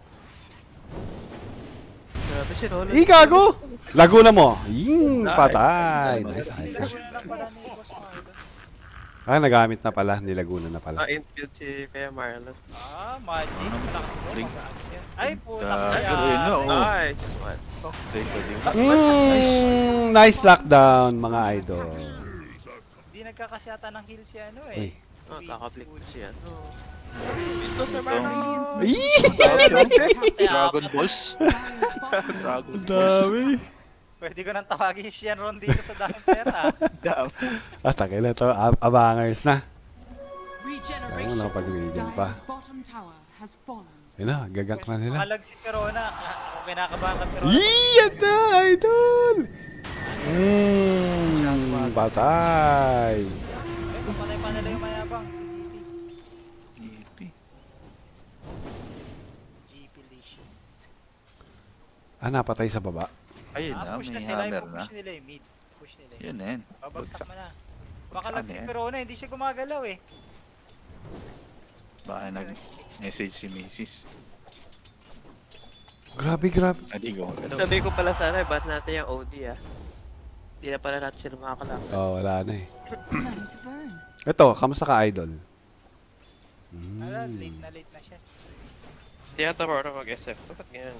Grabe si Rolo. Gago! Laguna mo. Patay. Nice. Dalawa na lang pala ni Boss Marlon. Ah, nagamit na pala. Nilagunan na pala. Infield si Kuya Marlon. Magic. Malakas to. Blink. Mag-aagis yan. Ay, puta Ayun kaya. na, oh. Nice one. Okay, pwede. Nice lockdown, mga idol. Hindi nagkakasyata ng heal si ano Uy. eh. Kakaplik ko siya. Gusto sa Marlon. Dragon Balls. Dragon Ang Balls. dami. Pwede ko nang tawagin si Shenron dito sa daming pera. Takay na to. Abangers na. Regeneration. Ano, napag-regen pa. Dire's bottom tower has fallen. Ayun na, gagank na nila. Makalag si Perona. Kung kinakabahan ka Perona. Yan na, idol! Patay. Patay pa nila yung mayabang. Si EP. GP Lesion. Ah, napatay sa baba. Ayun na, Push may na sila. hammer na. Push nila yung mid. Push nila yung Yun na yun. babagsak Bagsak. mo na. Makalag si yan? Perona. Hindi siya gumagalaw eh. Baka nag-message si Mrs. Grabe, grabe. Hindi ko. Sabi ko pala sana, ba't natin yung OD Hindi na pala natin sila makakalakad. Oh, wala na eh. Money to burn. Ito, kamusta ka, idol? Late na siya. Hindi ata para mag-SF. Ba't ganyan?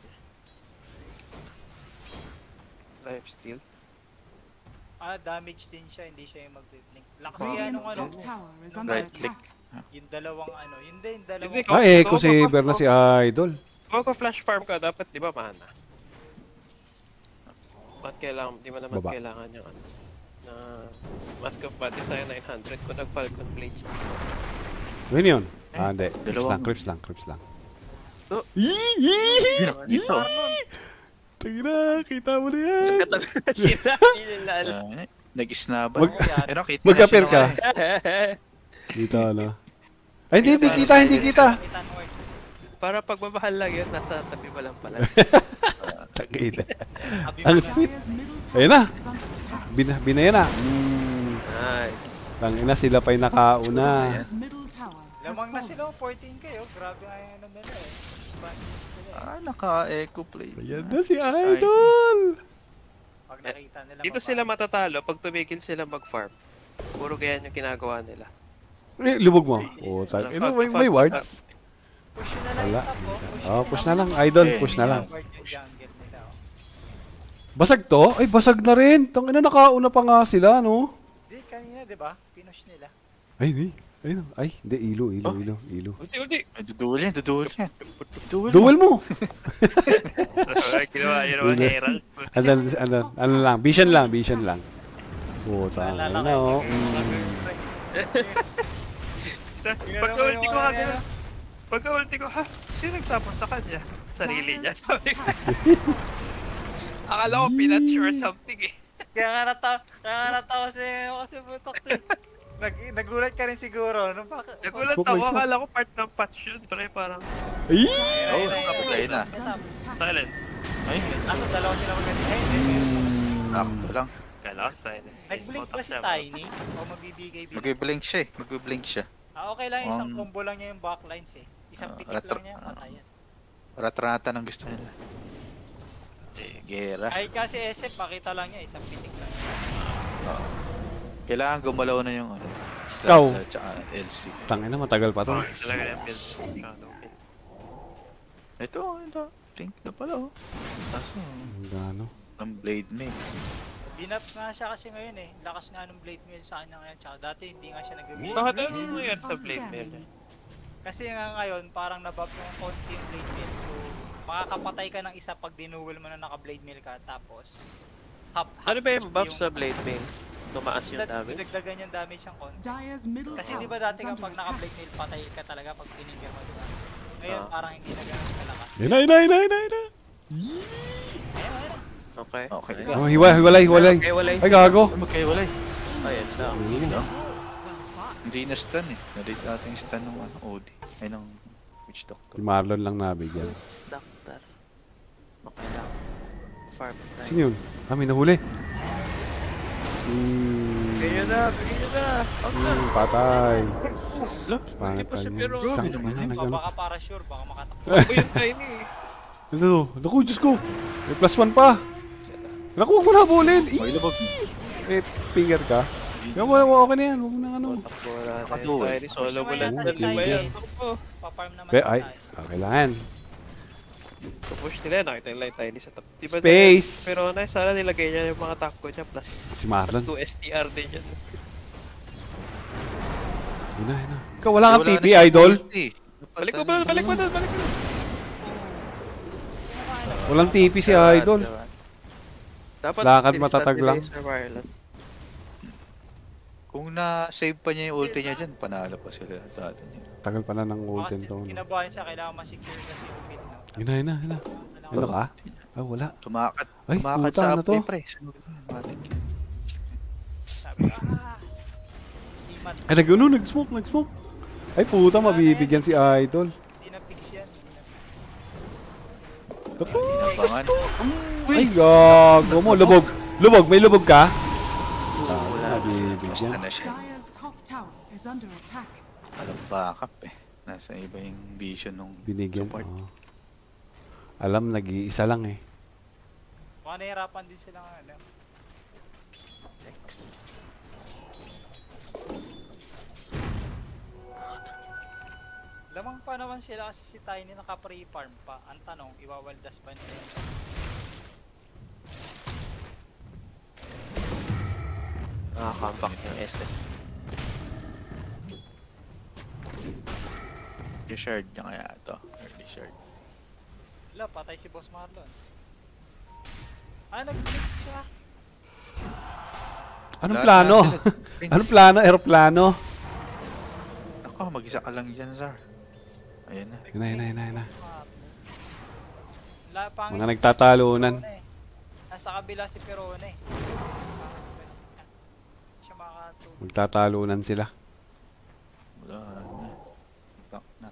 Lifesteal. Damage din siya. Hindi siya yung mag-blink. Lakas kaya Radiant's nung ano. top tower is under Right click. attack. Yung dalawang ano. Yun din, dalawang. Hindi, Ah, eco saver na si idol. Kung flash farm ka, dapat di ba mana? Ba't kailangan, di ba naman Baba. kailangan yung ano? Na Mask of Body sa'yo 900 kung nag-Falcon Blade. Yun yun. Ah, hindi. Dalawang- Crips lang. Oh. Ito. Tingnan, kita mo na yan. Katabi na sila. Hindi nila alam. Nag-snaban. Pero kita Mag-appear na siya ka. Dito, ano. Ay, hindi kita. Para pagmamahal lang yun, nasa tabi mo lang pala. Takita. Ang sweet. Dire's middle tower Ayun na. is under attack. Binaya na. Nice. Tangina, sila pa'y nakauna. Dire's middle tower has Lamang na fallen. sila. 14 kayo. Grabe nga yung ano nila eh. Advantage nila eh. Naka-eco play. Ayan na si idol. Pag nakita nila. Dito sila matatalo pag tumigil sila mag-farm. Puro ganyan yung ginagawa nila. Eh, lubog mo. Oh, sabi. May wards. Push na lang Wala. yung top Oh, push na lang, idol. Push na lang. Guard yung jungle nila. Oh. Basag to? Ay, basag na rin. Tangina, nakauna pa nga sila, no? Di, kanina, di ba? Pinush nila. Ay, hindi. Ay, hindi. Ilo. Ulti! Ay, duduel yan. Duel mo. Ginawa yun naman Herald. Ano lang. Vision lang. Oh, tangina, Naalala no? ko. Pagka-ulti ko nga gano'n. Pagka-ulti ko, ha? Sino nagtapon sa kanya? Sarili niya, sabi ko. Akala ko pinatch or something eh. Kaya nga natawa kasi butok to. Nagulat ka rin siguro. Nung baka... Nagulat Smoke, ako, smoke. akala ko part ng patch yun. Pero parang Ay! Ayun na. Is under attack. silence. Ay, Asa dalawa sila maganda. Ay, hindi. sakto lang. Kala ko silence. Nag-blink ba si Tiny? O magbibigay blink? Mag-blink siya. Okay lang, isang combo lang niya yung backlines eh. Isang pitik lang niya, patayan. Rat-rata ng gusto nila. Gera. Kahit kasi SF, pakita lang niya, isang pitik lang. Kailangan gumalaw na yung ano. Ikaw. Tsaka LC. Tangina, matagal pa to. Talaga yung build. Shadow build. Ito, blink na pala oh. Kaso, Gano? ang blade mail. Binap nga siya kasi ngayon eh. Lakas nga ng blade mail sa kanya ngayon. Tsaka dati hindi nga siya nag-blade. Bakit ano nangyayari sa blade mail? Kasi nga ngayon, parang nabab yung konti yung blade mail. So, makakapatay ka ng isa pag dinuwal mo na naka-blade mail ka. Tapos, Ano ba yung buff sa blade mail? Tumaas yung damage? Dagdagan yung damage ng konti. Dire's middle Kasi tower di ba dati is ka under pag attack. naka-blade mail, patay ka talaga pag pinigyan mo, di ba? Ngayon, parang hindi na ganun kalakas. Yun na. Okay. Okay. Oh, hiwalay. Okay, walay. Ay, gago. Magkaiwalay. Ayan lang. Hindi na stun eh. Narate natin yung stun ng ano, OD. Ay, ng Witch Si Doctor. Marlon lang nabigyan. Doctor. Okay lang. Farm time. Sino yun? May nahuli. Ganyan na! Out na! Patay. Look, Pangit pa siya, pa pero- niya. Grabe naman yun. Nagano. Baka para sure, baka makatakbo. Ako yung tiny eh. Naku, Diyos ko. May +1 pa. Naku, huwag mo na habulin. May labag. May finger ka. Kaya wala, okay na yan. Huwag mo na ano. Takbo na tayo. Nakaduel. Tayo ni solo mo lang. Oo, Dali ba pwede. yan? Takbo. Pa-farm naman Be, sila. ay, kailangan. Push nila, nakita nila yung tiny sa top. Diba Space! pero na, sana nilagay niya yung mga takbo niya plus Si Marlon. 2 STR din yun. Yun na, yun na. Ikaw, wala kang Wala TP, na siyang idol. ulti. Balik mo ba? Balik mo na! Balik mo na! Walang TP si idol. Dapat Lakad tinistan matatag nila lang. yung Sir Marlon. Kung na-save pa niya yung ulti niya dyan, panalo pa sila dati niya. Tagal pa na ng golden Kasi to. kinabahan siya, kailangan ma-secure kasi yung mid. No? Yun na, yun na, yun na. Ano ka? Ah, wala. Tumakat. Ay, Tumakat puta, sa ano to? update, pre. Sunod na yan, matik. Sabi ko, simat. Ay, nag-smoke. Ay, puta, mabibigyan si idol. Hindi na fix yan. Hindi na fix. Abangan. Ay, gago mo. Lubog. May lubog ka? Basta Nabibigyan. na siya. Dire's top tower is under attack. Alam backup eh. Nasa iba yung vision nung Binigyan. support. Oo. Alam, nag-iisa lang eh. Baka nahirapan din sila ng ano. Lamang pa naman sila kasi si Tiny naka-pre-farm pa. Ang tanong, iwawaldas ba niya yun? Nakaka-comeback yung SS. I-shard niya kaya ito. Early shard. Wala, patay si Boss Marlon. Ah, nag-click siya. Anong plano? Anong plano? Aeroplano? Ako, mag-isa ka lang dyan, Zar. Ayan na. Yun na. Pangit Mga nagtatalunan. Perone eh. Nasa kabila si Perone eh. Siya makakatulog. Magtatalunan sila. Wala na. Tak na.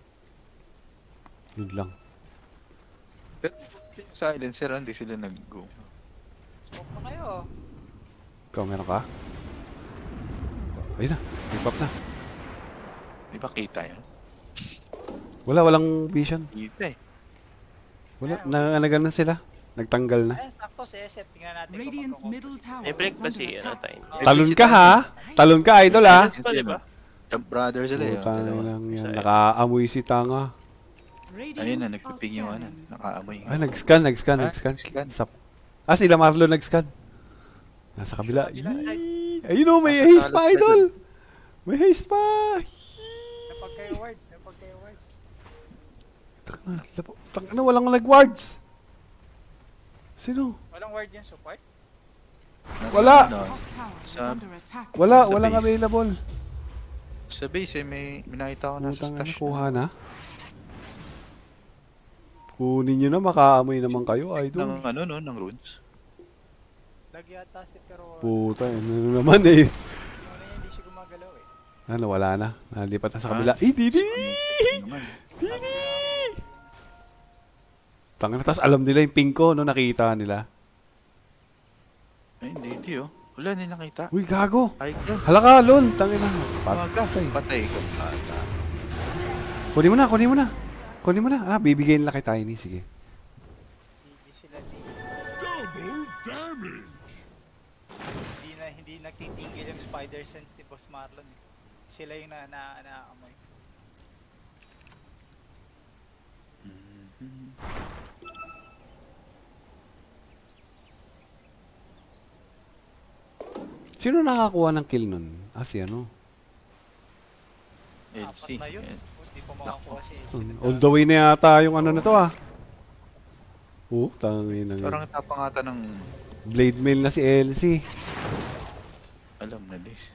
Yun lang. Pero yung silencer, hindi sila nag-go. Smoke na kayo. Ikaw, meron ka? Ayun na. Nag-pop na. Di ba kita yun? Walang vision. Kita eh. Wala. Nagano sila. Nagtanggal na. Ayun, sakto si SF. Tingnan natin Radiant's kung middle tower May blink is ba under si attack. Tiny? Talon ka ha? Talon ka, idol ha? Pa, di ba? Jump brother sila eh. Puta Dalawa. lang yan. Nakaamoy si tanga. Ayun na, nagpiping yung ano. Nakaamoy. Ay, nag-scan. nag-scan. Sila Marlon nag-scan. Nasa kabila. Yee! Ayun o, may haste pa, idol! May haste pa! Napagka-ward. Tangina, walang nag-wards. Sino? Walang ward yung support. Nasa Wala. ano, Top tower is Sa- under attack. Wala, Sa walang base. available. Sa base eh, may nakita ko nasa Putang ina, stash. kuha na. Kunin nyo na, makaamoy naman kayo, idol. Ng ano no, ng runes. Lagi yata si Perone. Puta, ano naman eh. Yung ano niya, hindi siya gumagalaw eh. Ano, wala na. Nalipat na sa kabila. Eh, Didi! Naman. Didi! Tangina, tas alam nila yung pink ko, no, nakita nila. Ay, hindi oh. Wala na nakita. Uy, gago! Ay, yan. Halaka, lol! Tangina. Umaga. Patay. Patay ka. Bata. Kunin mo na. Ah, bibigay nila kay Tiny. Sige. Hindi sila di. Double damage. Hindi nagtitigil yung spider sense ni Boss Marlon. Eh. Sila yung naamoy. Sino nakakuha ng kill nun? Ah, si ano? LC. Apat na yun. Yan. Hindi pa makakuha si LC. All the way na yata yung ano na to ah. Oh, tangin na Parang tapang ata ng Blade mail na si LC. alam na this.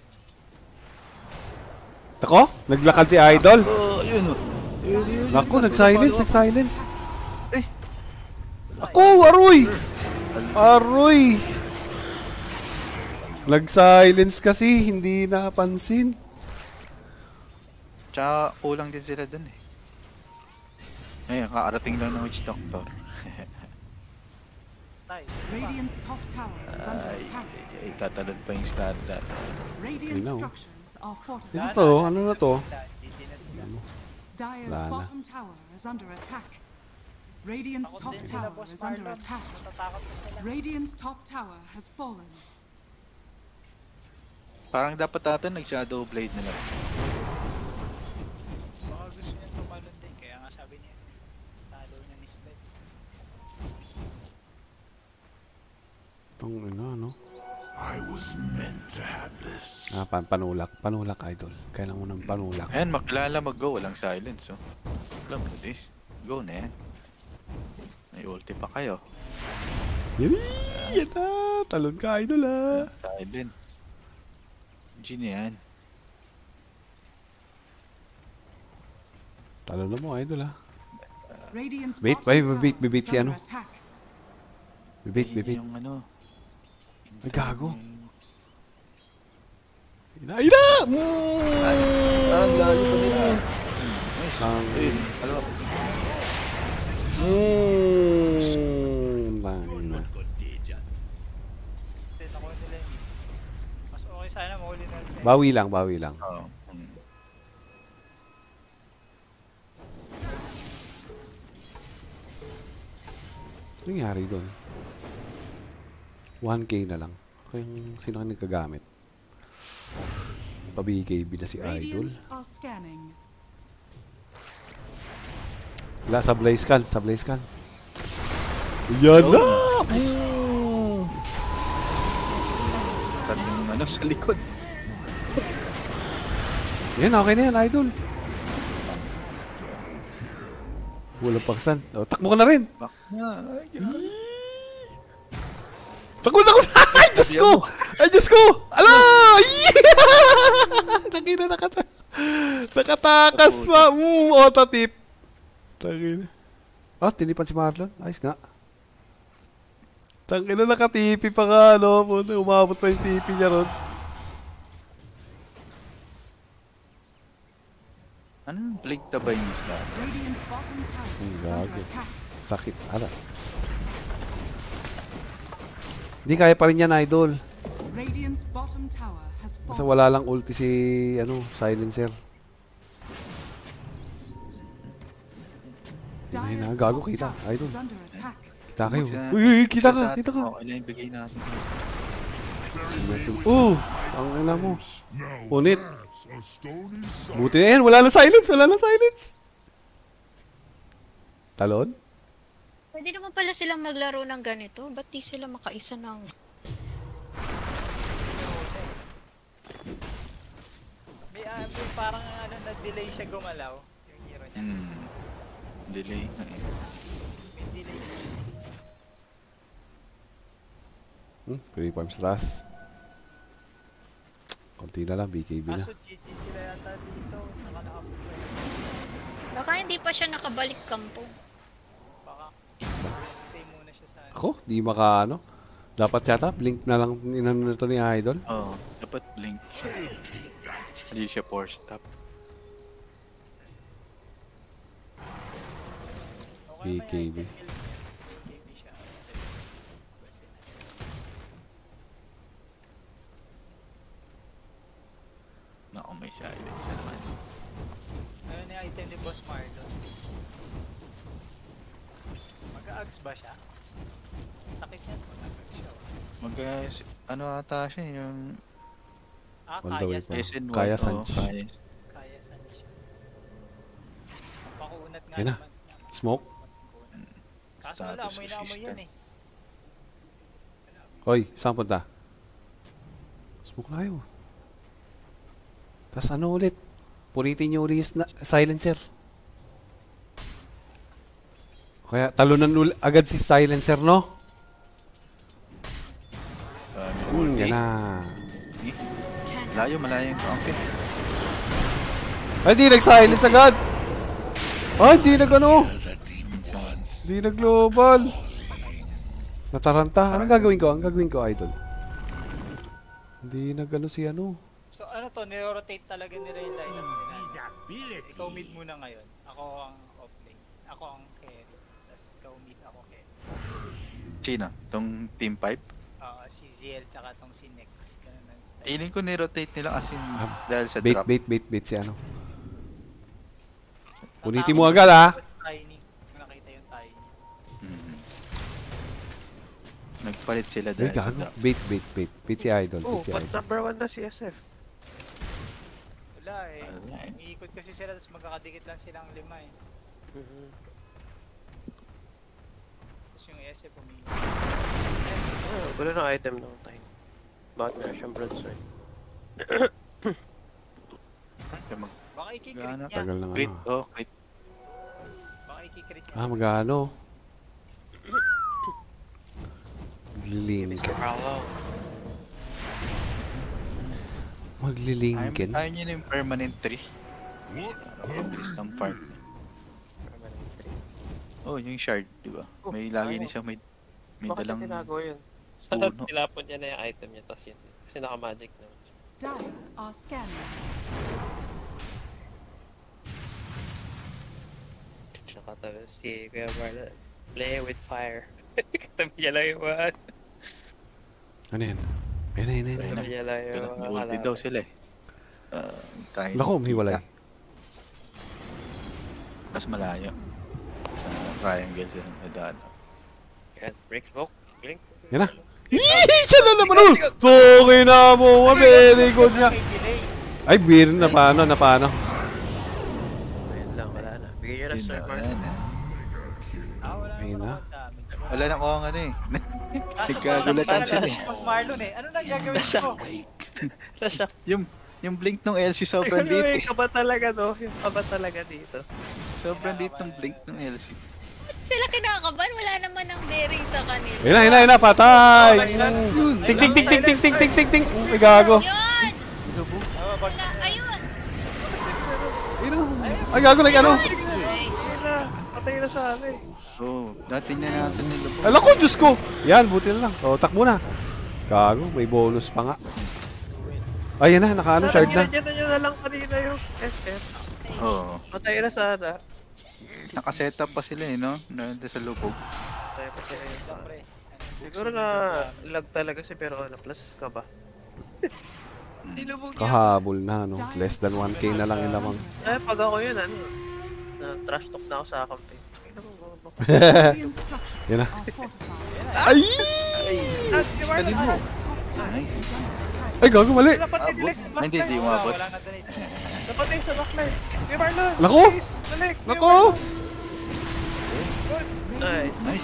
Tako? Naglakad si Idol. Oh, yun oh. Naku, nag-silence. Eh. Ako, Aroy! Nag-silence kasi, hindi napansin. Tsaka kulang din sila dun eh. Ngayon, kaarating lang ng Witch Doctor. Tay, isa pa. Radiant's top tower is under Ay, attack. tatalon pa yung standard. Radiant Ayun na, oh. structures are fortified. Ano to? Ano na to? GG na sila. Dire's Wala na. bottom tower is under attack. Radiant's Takot top din sila, tower Boss is under Marlon. attack. Natatakot na sila. Radiant's top tower has fallen. Parang dapat natin nag-shadow blade nila. Baka gusto niya tumalon din, kaya nga sabi niya, talo niya ni Steph. Itong ano? I was meant to have this. Panulak. Panulak, idol. Kailangan mo ng panulak. Ayan, makilala mag-go. Walang silence, oh. Alam mo this. Go na yan. May ulti pa kayo. Yan na! Talon ka, idol ah! Silent. G na yan. Talon na mo, idol ah. Radiant's Wait, bottom wait, tower wait si is ano? under attack. Bibit. Yung ano. Ay, gago. Ina! Ang layo pa nila. Nice. Ayun, alam mo. Langina. Then ako nila yun. Mas okay sana mahuli na rin. Bawi lang. Oo. Ano nangyari doon? 1K na lang. Kaya sino ka nagkagamit? Pa-BKB na si Idol. Radiant are scanning. Wala, sa Blaze Can. Yan na! Tatlong ano sa likod. Yan, okay na yan, Idol. Walang paksan. Oh, takbo ka na rin. Bak na. Takbo na! Ay, Diyos ko! Ala! Nakina, nakatakas pa. Auto tip. Tangina. Ah, tinipan si Marlon. Ayos nga. Tangina, nakatipi pa nga, no? Umabot pa yung tipi niya ron. Ano? Blink na ba yung sila? Radiant's bottom tower is under Gago. attack. Sakit. Ala. Hindi, kaya pa rin yan, Idol. Radiant's bottom tower has Kasi fallen. wala lang ulti si, Silencer. Ayun na, Dire's gago, top kita. tower Idol. is under attack. Kita kayo. Uy, kita ka. Okay lang yung bigay natin. Ang ina mo. Now Punit. that's a stony side. Buti na yan. Wala na silence. Talon? Pwede naman pala silang maglaro ng ganito. Ba't di sila makaisa ng... May parang ano, na-delay siya gumalaw. Yung hero niya. Delay. May delay siya. Free farms last. Konti na lang. BKB na. Kaso GG sila yata dito. Naka-upload. Baka hindi pa siya nakabalik kampo. Baka stay muna siya sa Ako? Di maka ano? Dapat yata. Blink na lang inano na to ni Idol. Oo. Dapat blink siya. Hindi siya force stop. BKB. BKB siya. Naku, may silence naman. Ano yung item ni Boss Marlon? Mag-a-ags ba siya? Sakit yan. Mag-a-ags siya. Ano ata siya yung On the way Kaya pa. sa SN1. Kaya oo, Sanch. kaya. Kaya saan siya. Pakuunat nga Yan na. naman. Smoke. Kaso wala, Status amoy na amoy yan resistant. eh. Hoy, saan punta? Smoke na kayo. Tapos ano ulit? Punitin nyo ulit yung silencer. Kaya talunan agad si silencer, no? Yan na. Malayo yung counter. Ay, di nag-silence agad. Ay, di nag-ano. Di nag-global. Nataranta. Anong gagawin ko? Ang gagawin ko, Idol. Hindi nag-ano si ano. So ano to, niro-rotate talaga nila yung lineup nila. Ikaw mid muna ngayon. Ako ang off-lane. Ako ang carry. Tapos ikaw mid, ako carry. Sino? Tong team 5? Si Ziel tsaka tong si Nex. Ganun ang style. Feeling ko ni-rotate nila kasi dahil sa Bait, drop. bait si ano. Punitin mo agad, ha? Tiny. Nakita yung tiny. Nagpalit sila Ay, dahil sa gago. drop. Bait. Bait si Idol. Oh, Bait si ba't Idol. number 1 na si SF? Wala eh. Wala eh. Iikot kasi sila tapos magkakadikit lang silang 5 eh. Mhm. Tapos yung SF umiikot. Wala ng item ng time. Bakit meron siyang broadsword? Baka ikikrit Gana, niya. Tagal ng Crit, ano. oh, crit. Baka ikikrit niya. Magano? Maglilingkin. Maglilingkin. Ayaw niya na yung permanent tree. Mabilis ng farm. Oh, yung shard, di ba? May lagi na siya, may Bakit dalang... niya tinago yun? Sana Puno. tinapon niya na yung item niya, tas yun. Kasi naka-magic naman siya. Dire are scanning. Nakatawa si Kuya Marlon. Play with fire. Katabi niya lang yung mga... Ano yan? Ayun. Katabi niya lang yung mga Ulti daw sila eh. Tayo. Lako, umiwalay. Mas malayo. Sa triangle sila nadaan. Yan, break smoke. Blink. Yan na. Yee! Siya na naman oh! Okay na mo. Very good nga. May delay. Ay, beer na paano. Ayun lang, wala na. Bigyan niyo na Yun Sir na, Marlon. wala na. Wala Ayun na. naman damage. Wala na akong ano eh. Kaso Nagkagulatan parang sila eh. Mas Marlon eh. Ano nang gagawin ko? Sa siya. Yung blink ng LC sobrang Ano lit eh. yung kaba talaga no? Yung kaba talaga dito. Sobrang lit ng blink ng LC. Sila kinakaban, wala naman ng bearing sa kanila. Ayun na. Patay. Ting. Ay, gago. Yun! Bag Ayun! Ayun na. Ay, gago like ano. Nice. Patay na sa akin. Oo, dati na natin nilubog. Alam ko, Diyos ko. Yan, buti na lang. O, takbo na. Gago, may bonus pa nga. Ayan na, nakaano, shard na. Ginagyan niya na lang kanina yung SF. Oo. Patay na sana. Nakasetup pa sila eh, no? Nandun sa lubog. Patay pa siya yun. pre. Siguro na lag talaga si pero ano, plus ka ba? Nilubog niya. Kahabol na, no? Less than 1k na lang yung lamang. Eh, pag ako yun, ano, na trash talk na ako sa campaign. Radiant structures Yan na. are fortified. Ay! Dali mo. Nice. Ay, gago, mali. Dapat Abot. i-delete sa Ay, hindi, backline. hindi umabot. Wala na donate. Dapat yung sa backline. Kuya Marlon! Nako! Please, balik! Kuya Nako! Marlon. Nice. Nice.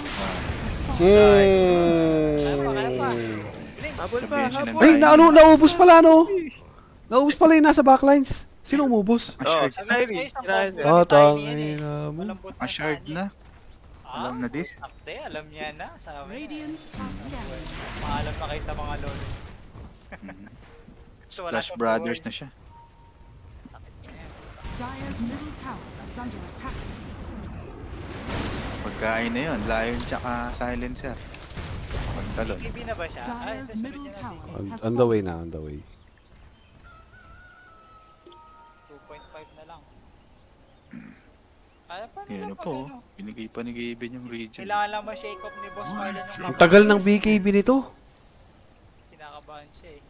Habol pa, habol. Ay, naubos pala, no? Naubos pala yung nasa backlines. Sino umubos? Oh, Shard. si Ivy. Kinahin niya. Ah, Tiny yan eh. tangay na mo. Malambot na Shard sani. na. Alam na this. Akte, alam niya na. Sabi niya. Radiant are scanning. Maalam na kayo sa mga lolo. So, wala Flash siyang Brothers buhay. na siya. Sakit niya yan. Dire's middle tower is under attack. Pagkain na yun. Lion tsaka silencer. Pagtalon. BKB na ba siya? Dire's sunod middle niya na tower BKB. has On the way fallen. na, on the way. 2.5 na lang. Ano pa Yan nila na pag po. ano? Binigay pa ni Gaben yung region. Kailangan lang ma-shake up ni Boss Marlon yung Ang tagal ng BKB nito. kinakabahan siya eh.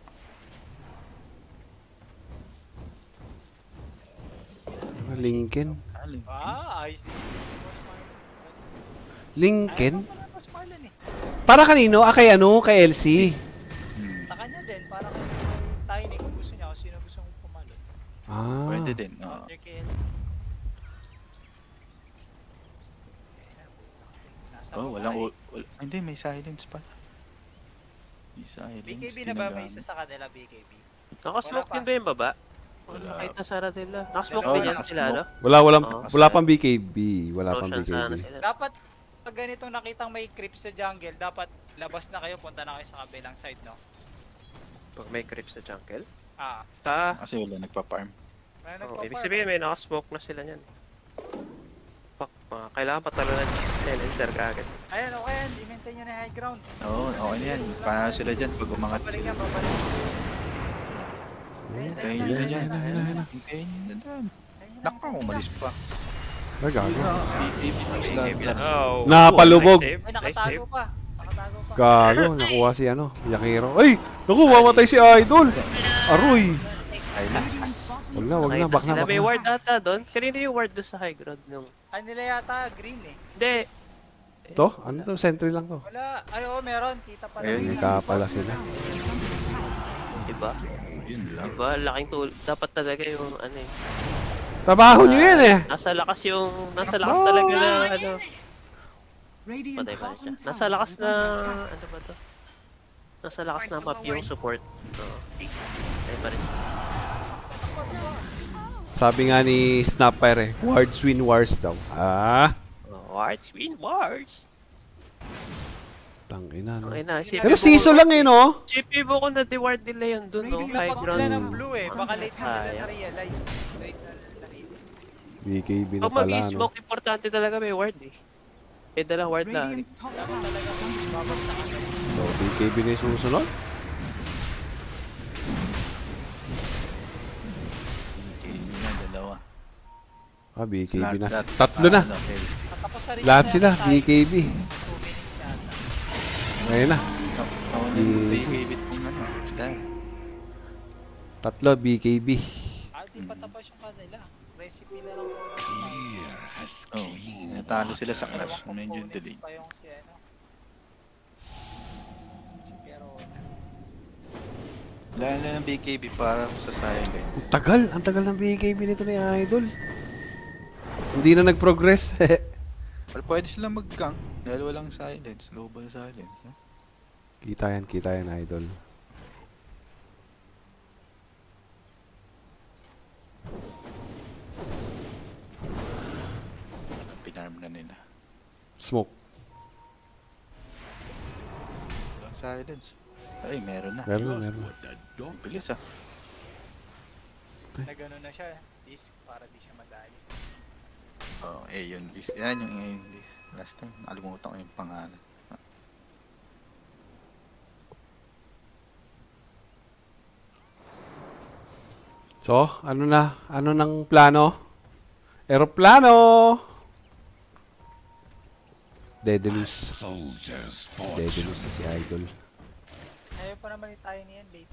Lincoln. Ayos din. Boss Marlon. Lincoln? Ayaw pa Boss Marlon eh. Para kanino? Ah, kay ano? Kay LC. Sa kanya din, para kay Tiny kung gusto niya, kung sino gusto mong pumalo. Ah. Pwede din. Oo. Counter kay LC. Nasa Oh, baba walang... eh. Hindi, may silence pa. May silence. BKB na ba? May ginagamit. isa sa kanila BKB? Nakasmoke Wala din ba yung baba? Wala. Nakita sa nila. Nakasmoke Oo, din yan nakasmoke. sila, no? Wala pang BKB. Wala pang Roshan sana BKB. sila. Dapat pag ganitong nakitang may creeps sa jungle, dapat labas na kayo, punta na kayo sa kabilang side, no? Pag may creep sa jungle. Ah, Ka. Kasi wala nagpa-farm. may Oh, nagpa-farm. ibig sabihin may nakasmoke na sila niyan. Fuck, kailangan patalo ng silencer kaagad. Ayan, okay yan. I-maintain nyo na yung high ground. Oo, okay na yan. Paano sila dyan pag umangat Babalik sila? yan, babalik. Hintayin nyo na dyan. Hintayin nyo na dyan. Naka, umalis pa. Ay, gago. BKB ng slugger. Oh. Napalubog. Nice save, Ay, nice nakatago save. pa. Nakatago pa. Gago. Nakuha si ano. Yakiro. Ay! Naku, mamatay si Idol. Aroy. Wag na, wag na. Back na, Sila back may na. ward ata doon. Kanina yung ward doon sa high ground nung... Ay, nila yata green eh. Hindi. To? Ano to? Sentry lang to. Wala. Ay, oo, meron. Kita pala. Ayun, sila. Kita pala sila. Diba? Yun lang. Diba? Laking tool. Dapat talaga yung ano eh. Trabaho nyo yan eh. Nasa lakas talaga na ano. Radiant's Patay ba siya? bottom Nasa tower lakas is na, under attack. ano ba to? Nasa lakas na map yung support. So, ay pa rin. Sabi nga ni Snapper eh, Wards win wars daw. Wars win wars! Tangina no. Okay na, Pero season lang eh no? GP mo ko na reward nila yun dun, no? Radiant High Pag sila ground. ng blue eh. Baka late na nila Sayang. na-realize. Late na na-realize. BKB na Pag pala no. mag-smoke, importante talaga may ward eh. May dalang ward na. Radiant's top tower is under attack. So, BKB na yung susunod. BKB na, dalawa. BKB na. Lahat- Tatlo na. ano, Hell's Gate. Tapos sa rin Lahat na sila, tayo. BKB. 2 minutes yata. Ayun na. Ako na yung BKB kung ano. Dahil. Tatlo, BKB. Di pa tapos yung kanila. Recipe na lang. Oh, natalo sila sa clash. Medyo delay. Pa yung si ano. Si Perona. Wala na ng BKB para sa silence. Ang tagal ng BKB nito ni Idol. Hindi na nag-progress. Pero pwede silang mag-gank dahil walang silence. Global silence. Eh? kita yan, Idol. Pinarm na nila. Smoke. Walang silence. Ay, meron na. Meron na. Bilis ah. Nagano na siya. Disc para di siya madali. Oh, Aeon Disc. Yan yung Aeon Disc. Last time, nakalimutan ko yung pangalan. So, ano na? Ano nang plano? Aeroplano! Dedelus. Soldiers fought. Dedelus na si Idol. Ayaw pa naman tayo niyan late.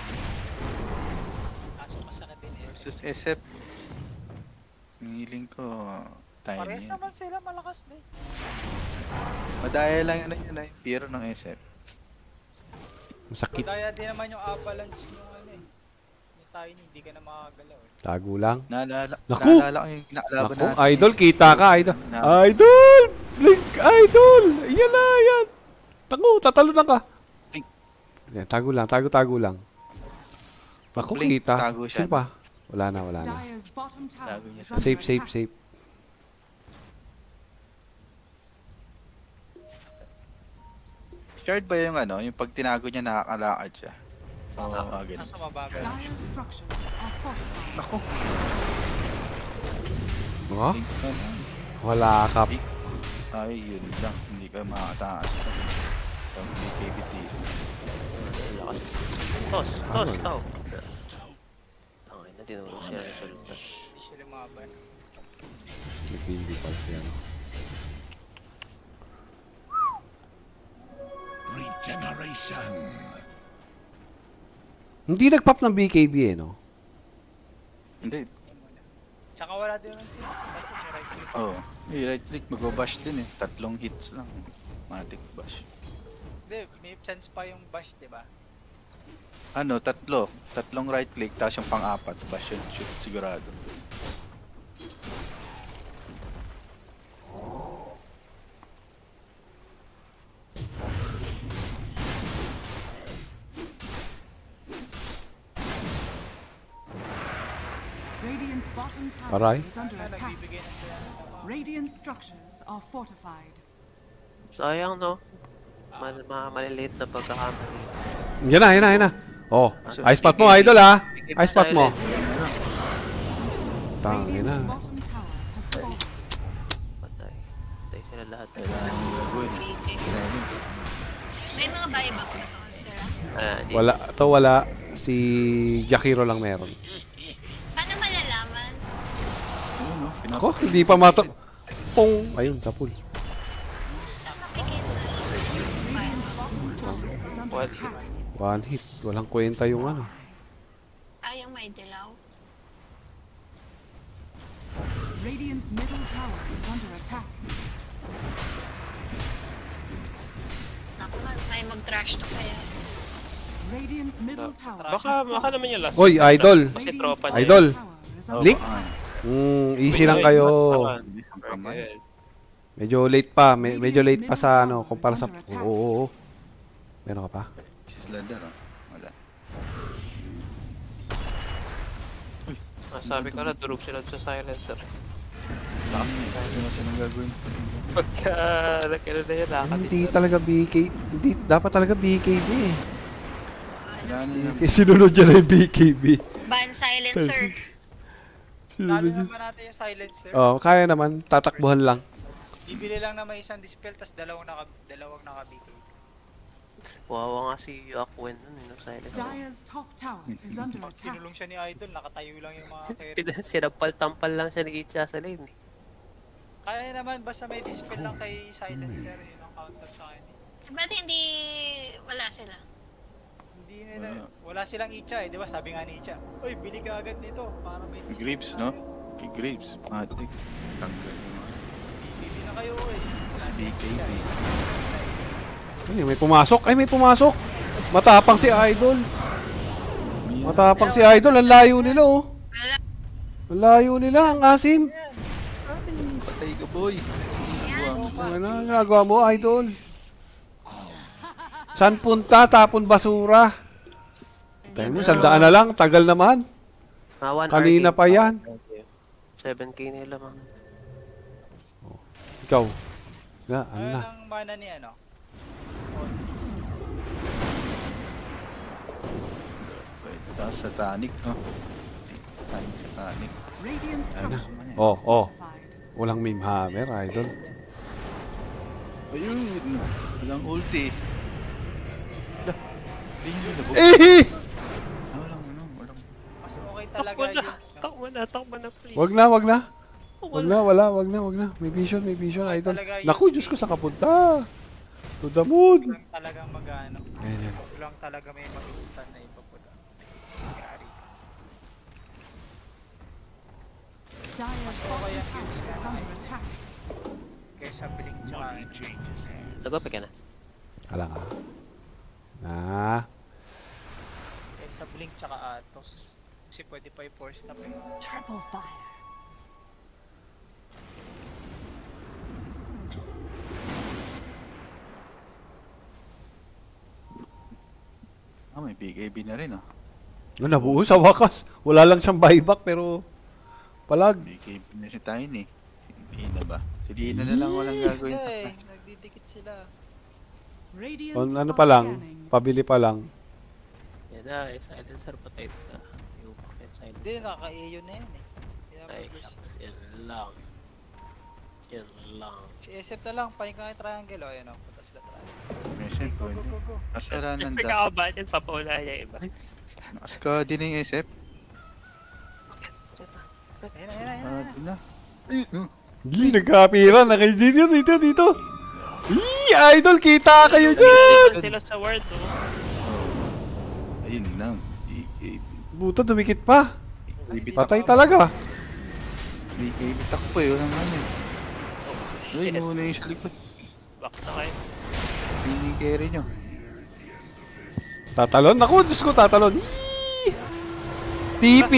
Kaso masakit din eh. Versus SF. Hiling ko, tiny Parehas yan. naman sila, malakas din. Madaya lang yun yun ay Piero ng SF. Masakit. Kaya din naman yung avalanche nung ano eh. Yung tayo hindi ka na makagalaw eh. Tago lang. Naalala Naku! naalala ko yung nakalaban Naku, natin. Idol, kita ka, Idol. Na- Idol! Blink, Idol! Yan na, yan! Naku, tatalo na ka. Blink. Yan, tago lang. Naku, Blink, kita. tago siya. Sino pa? Wala na. Dyer's bottom tower Tago niya is sa- under Safe. attack. Shared ba yung ano, yung pag tinago niya nakakalakad siya? Oo, ganun. Nasa mabagal. Dyer's structures are fortified. Naku! Oh, Blink mo na. wala ka. Ay, yun lang. Hindi ka makataas. Yung BKBT. Lakas. Toss. Okay na, tinuro siya ng salita. Hindi sila lumaban. Hindi pala siya. Regeneration. Hindi nag-pop ng BKB eh, no? Hindi. Yun muna. Tsaka wala din naman sila. Basta siya right click. Oo. May right click, mag-bash din eh. 3 hits lang. Matic bash. Hindi, may chance pa yung bash, di ba? Ano, 3. 3 right click, tapos yung pang-4. Bash yun, shoot, sigurado. Radiant's bottom tower Aray. is under Na, attack. nagbibigay na sila ng mga Radiant structures are fortified. Sayang, no? Maliliit na pagkakamali. Yan na. Oh, ice spot mo, Idol ha. Ice spot mo. Tangin na. Radiant's bottom tower has fallen. Patay. Patay sila lahat. Kailangan yung gagawin. Silence. May mga buyback na to sila. Wala. Si Jakiro lang meron. Paano malalaman? Ayun, no? Ako, hindi pa Pong! Ayun, tapul. Saan makikita? Radiant's bottom tower is under Well, attack. One hit. Walang kwenta yung ano. Yung may dilaw. Radiant's middle tower is under attack. Ako may mag-trash to kaya. Radiant's middle tower. Baka naman yung last. Oy, idol. Kasi tropa niya. Idol. Oh, Link? baka. Easy lang kayo. Okay. Medyo late pa. Medyo late pa sa ano, kumpara sa... Oo. Meron ka pa? Si Slander, oh. Wala. Sabi ko na, durog sila sa silencer. Ano na silang gagawin? Pagka nakita na yun, Hindi talaga Hindi, dapat talaga BKB eh. Wala na lang. Sinunod niya na yung BKB. Ban silencer. Lalo naman natin yung silencer. Oh, kaya naman. Tatakbuhan lang. Bibili lang naman isang dispel, tas dalawang naka-BK. Wawa nga si Aquen nun, yung silencer. Dire's top tower is under Pag attack. kinulong siya ni Idol, nakatayo lang yung mga carry. Sinampal-tampal lang siya ni Icha sa lane. Kaya naman, basta may dispel lang kay silencer, yun ang counter sa akin. Ba't hindi wala sila? Hindi nila, wala silang Icha eh, di ba? Sabi nga ni Icha, uy, bili ka agad nito, para may dispel. Graves, no? Kay Graves. Matik. Tanggal yung mga... BKB na kayo eh. Si BKB. Ay, may pumasok. Ay, may pumasok. Matapang si Idol. Matapang si Idol. Ang layo nila, oh. Ang layo nila. Ang asim. Patay ka, boy. Ano ginagawa mo, Idol? Saan punta? Tapon basura. Tayo mo, 100 na lang. Tagal naman. Kanina pa yan. 7k nila, man. Ikaw. Na, ano Ano na? ang mana ni ano? Tapos satanic, no? Satanic. Radiant structures Oh, oh. fortified. Walang meme hammer, Idol. Ayun. Walang ulti. Wala. Hindi nyo nabog. Eh! Walang ano. Walang... Mas okay talaga yun. Takbo na, please. Wag na. Wag na. May vision, Idol. Naku, Diyos ko, saan ka punta? To the moon. Kulang talagang mag-ano. Ayan. Kulang talaga may mag-instant na ipapuda. Yari. Dire's bottom tower is under attack. Kaysa Blink tsaka Nagwapit ka na. Alang ka. kaysa Blink tsaka Atos. Kasi pwede pa i-force stop eh. Triple fire. May BKB na rin, oh. No, nabuo sa wakas. Wala lang siyang buyback pero palag. BKB na si Tiny. Si Dina ba? Si Dina na lang walang gagawin. Sila eh, nagdidikit sila. Radiant On, ano are pa lang, scanning. pabili pa lang. Yan na, silencer patay na. Yung silencer. Hindi, naka-AO na yan eh. Kaya Ay, mag-burst. shucks, yan lang. Yan lang. Si SF na lang, panik lang yung triangle o. Ayan o, punta sila triangle. Mesent po, hindi. Go. Kasara ng Sa das. kakabahan yan, papaula niya iba. Nakaskadi na yung SF. Ayan. Doon na. Ayun, no. Hindi, nagkapiran. Dito. Idol, kita kayo dyan! Sila sa ward, no? Ayun lang. BKB. Buta, dumikit pa. BKB Patay talaga. BKB takpo eh. Walang ano eh. Uy, muna yung sa likod. Back na kayo. Hindi carry nyo. Tatalon? Naku, Diyos ko, tatalon. TP!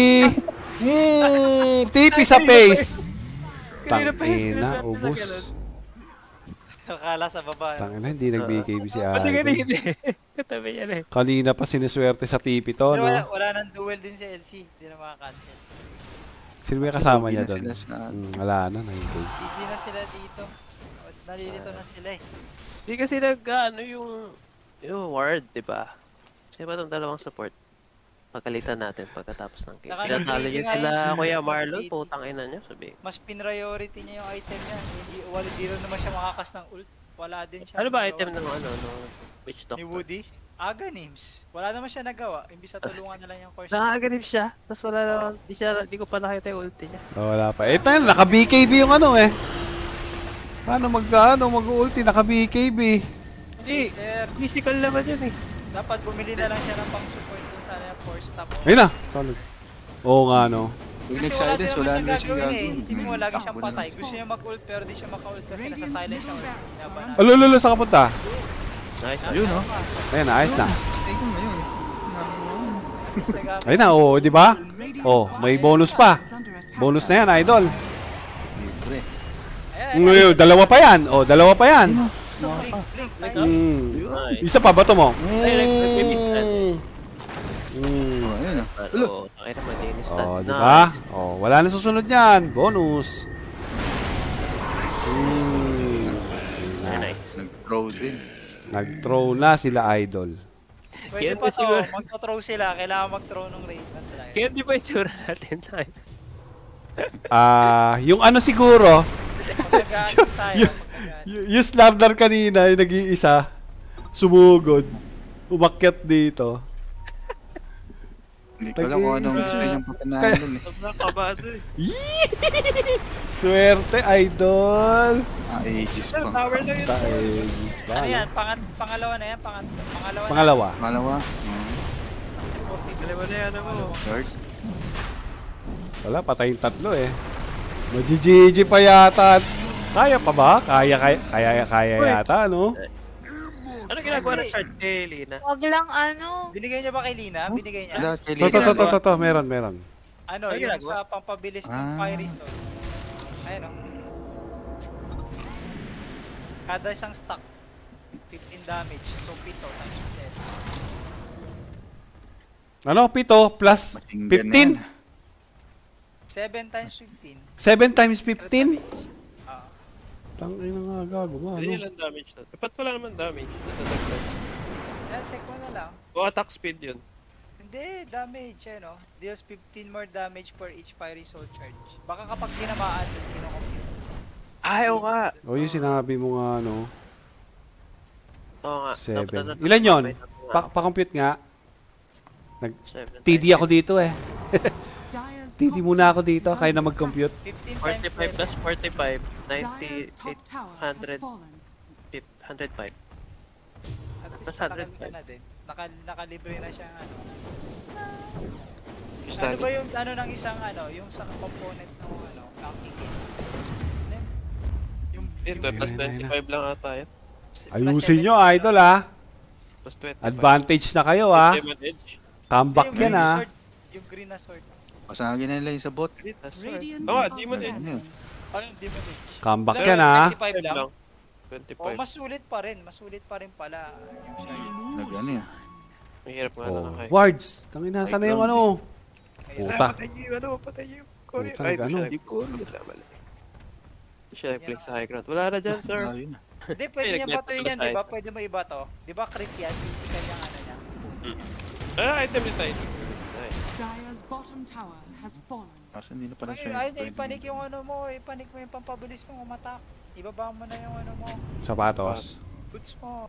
TP sa face! Tangina, ubos. Akala sa baba. Tangina, hindi nag-BKB si Pati Idol. kanina eh. Katabi yan eh. Kanina pa siniswerte sa TP to, no? Wala nang duel din si LC. Hindi na makakancel. Sino may kasama niya Pogi doon? na sila sa... Wala na, 9K. GG na sila dito. Nalilito na sila eh. Hindi kasi ano yung ward, di ba? Kasi ba itong dalawang support? Pagkalitan natin pagkatapos ng game. Saka Pinatalo yung niyo nga sila yung Kuya super Marlon, greedy. putang ina niyo, sabi. Mas pinriority niya yung item niya. Hindi rin naman siya makakas ng ult. Wala din siya. Ano ba nagawa item ng Witch ni Doctor? Woody? Aganims. Wala naman siya nagawa. Imbis na tulungan na lang yung course. Nakaganip siya, tapos wala naman, di ko pa nakita yung ulti niya. Oh, wala pa. Eh, tayo, naka-BKB yung ano eh. Paano mag-ulti? Naka-BKB. Hindi, Sir, physical naman yun eh. dapat bumili na lang siya ng pang-support dun sa force top. Ayun na. Solid. Oo nga, no. Pag Kasi wala din nag-silence, naman wala siyang na siyang gagawin eh. gagawin. Isipin mo, lagi siyang Takbo na patay. lang. Gusto niya mag-ult pero di siya maka-ult kasi nasa silent siya. Laban na. Alolo, saan ka punta? Nice. Ayun, oh. Ayun, ayos na. Ay, kung ngayon. Ayun na, oh, di ba? Oh, may bonus pa. Is under attack. Bonus na yan, idol. Libre. Ngayon, dalawa pa yan. Oh, dalawa pa yan. Blink, blink. Mm. Nice. Isa pa, bato mo. Ay, nag-mimisan. Oh, ayun, ah. Oo, ay naman, linis na. Oh, di ba? Oh, wala na susunod yan. Bonus. Ay, nice. Nag-throw din. Nag-throw na sila, idol. Pwede Kaya pa to. siguro- Magto-throw sila. Kailangan mag-throw ng raid. Kaya di ba itsura natin tayo? Yung ano siguro, Mag-aasip tayo. yung Slardar kanina, yung nag-iisa, sumugod, umakyat dito. Hindi ko alam kung anong gusto niyang papanalo eh. Sobrang kabado eh. Swerte, idol. Aegis pa. Tower lang yun. Taegis ba? Ano yan? Pangalawa na yan? Pangalawa na. Pangalawa. Malawa. Dalawa na yan mo. Third. Wala, patayin tatlo eh. Mag-GG pa yata. Kaya pa ba? Kaya yata, no? Ano ginagawa ng shard kay Lina? Wag lang ano. Binigay niya ba kay Lina? Binigay niya? Wala, kay To, meron. Ano, Ano yung ginagawa? sa pampabilis ng Ah. Fire Stone. Ayun o. Kada isang stack, 15 damage. So, 7 times 7. Ano, 7 plus Machine gun 15? na yan. 7 times 15. 7 times 15? Ah. Tangin na nga, gago nga, Hindi ano? lang damage na. Dapat wala naman damage. Nadadagdag. Yan, check mo na lang. O attack speed yun. Hindi, damage eh, no? Deals 15 more damage per each fiery soul charge. Baka kapag tinamaan, kinocompute. Ay, oo nga. O yung sinabi mo nga, ano? Oo nga. 7. Ilan yun? Pa-compute nga. Seven TD ako dito eh. Dire's TD top muna ako tower dito, is kaya na under mag-compute. 15 times. times 45 plus 45. Dire's top 98, tower has 100, fallen. 105. At least Plus 105. nakalibre na din. Nakalibre na siya ano. Ano Standing. ba yung ano ng isang ano, yung sa component ng ano, counting kit? Ano yun? Yung Ito, plus Ayun na. 25 lang ata yun. Ayusin nyo, idol ah. Plus 25. Advantage na kayo ah. Demon Edge. Comeback Yung yan green ah. sword, yung green na sword. Pasagin na nila yung sa bot. That's Radiant right. Oh, are Demon Edge. Ano yun? Ayun, Demon Edge. Comeback Pero yan ah. 25 lang. 25. Oh, mas sulit pa rin. Mas sulit pa rin pala yung siya yun. Nag-ano yan. Mahirap nga Oh. lang kay. Wards, tangin na, sana yung ano. Kaya- Puta. Patay niyo yung ano, patay niyo yung Korea. Puta, Ay, nag-ano? siya nag-Korea. Siya nag-flex sa high ground. Wala na dyan, sir. Ayun na. Hindi, pwede Ay, niya nag-net batuin pala yan, tayo. di ba? Pwede mo iba to. Di ba crit yan? Physical yung ano niya. Item ni tayo. Nice. Dire's bottom tower has fallen. Kaso hindi na pala Ay, siya. ay, pwede. ipanik yung ano mo. Ipanik mo yung pampabilis mong umatak. Ibaba mo na yung ano mo. Sapatos. Goods mo.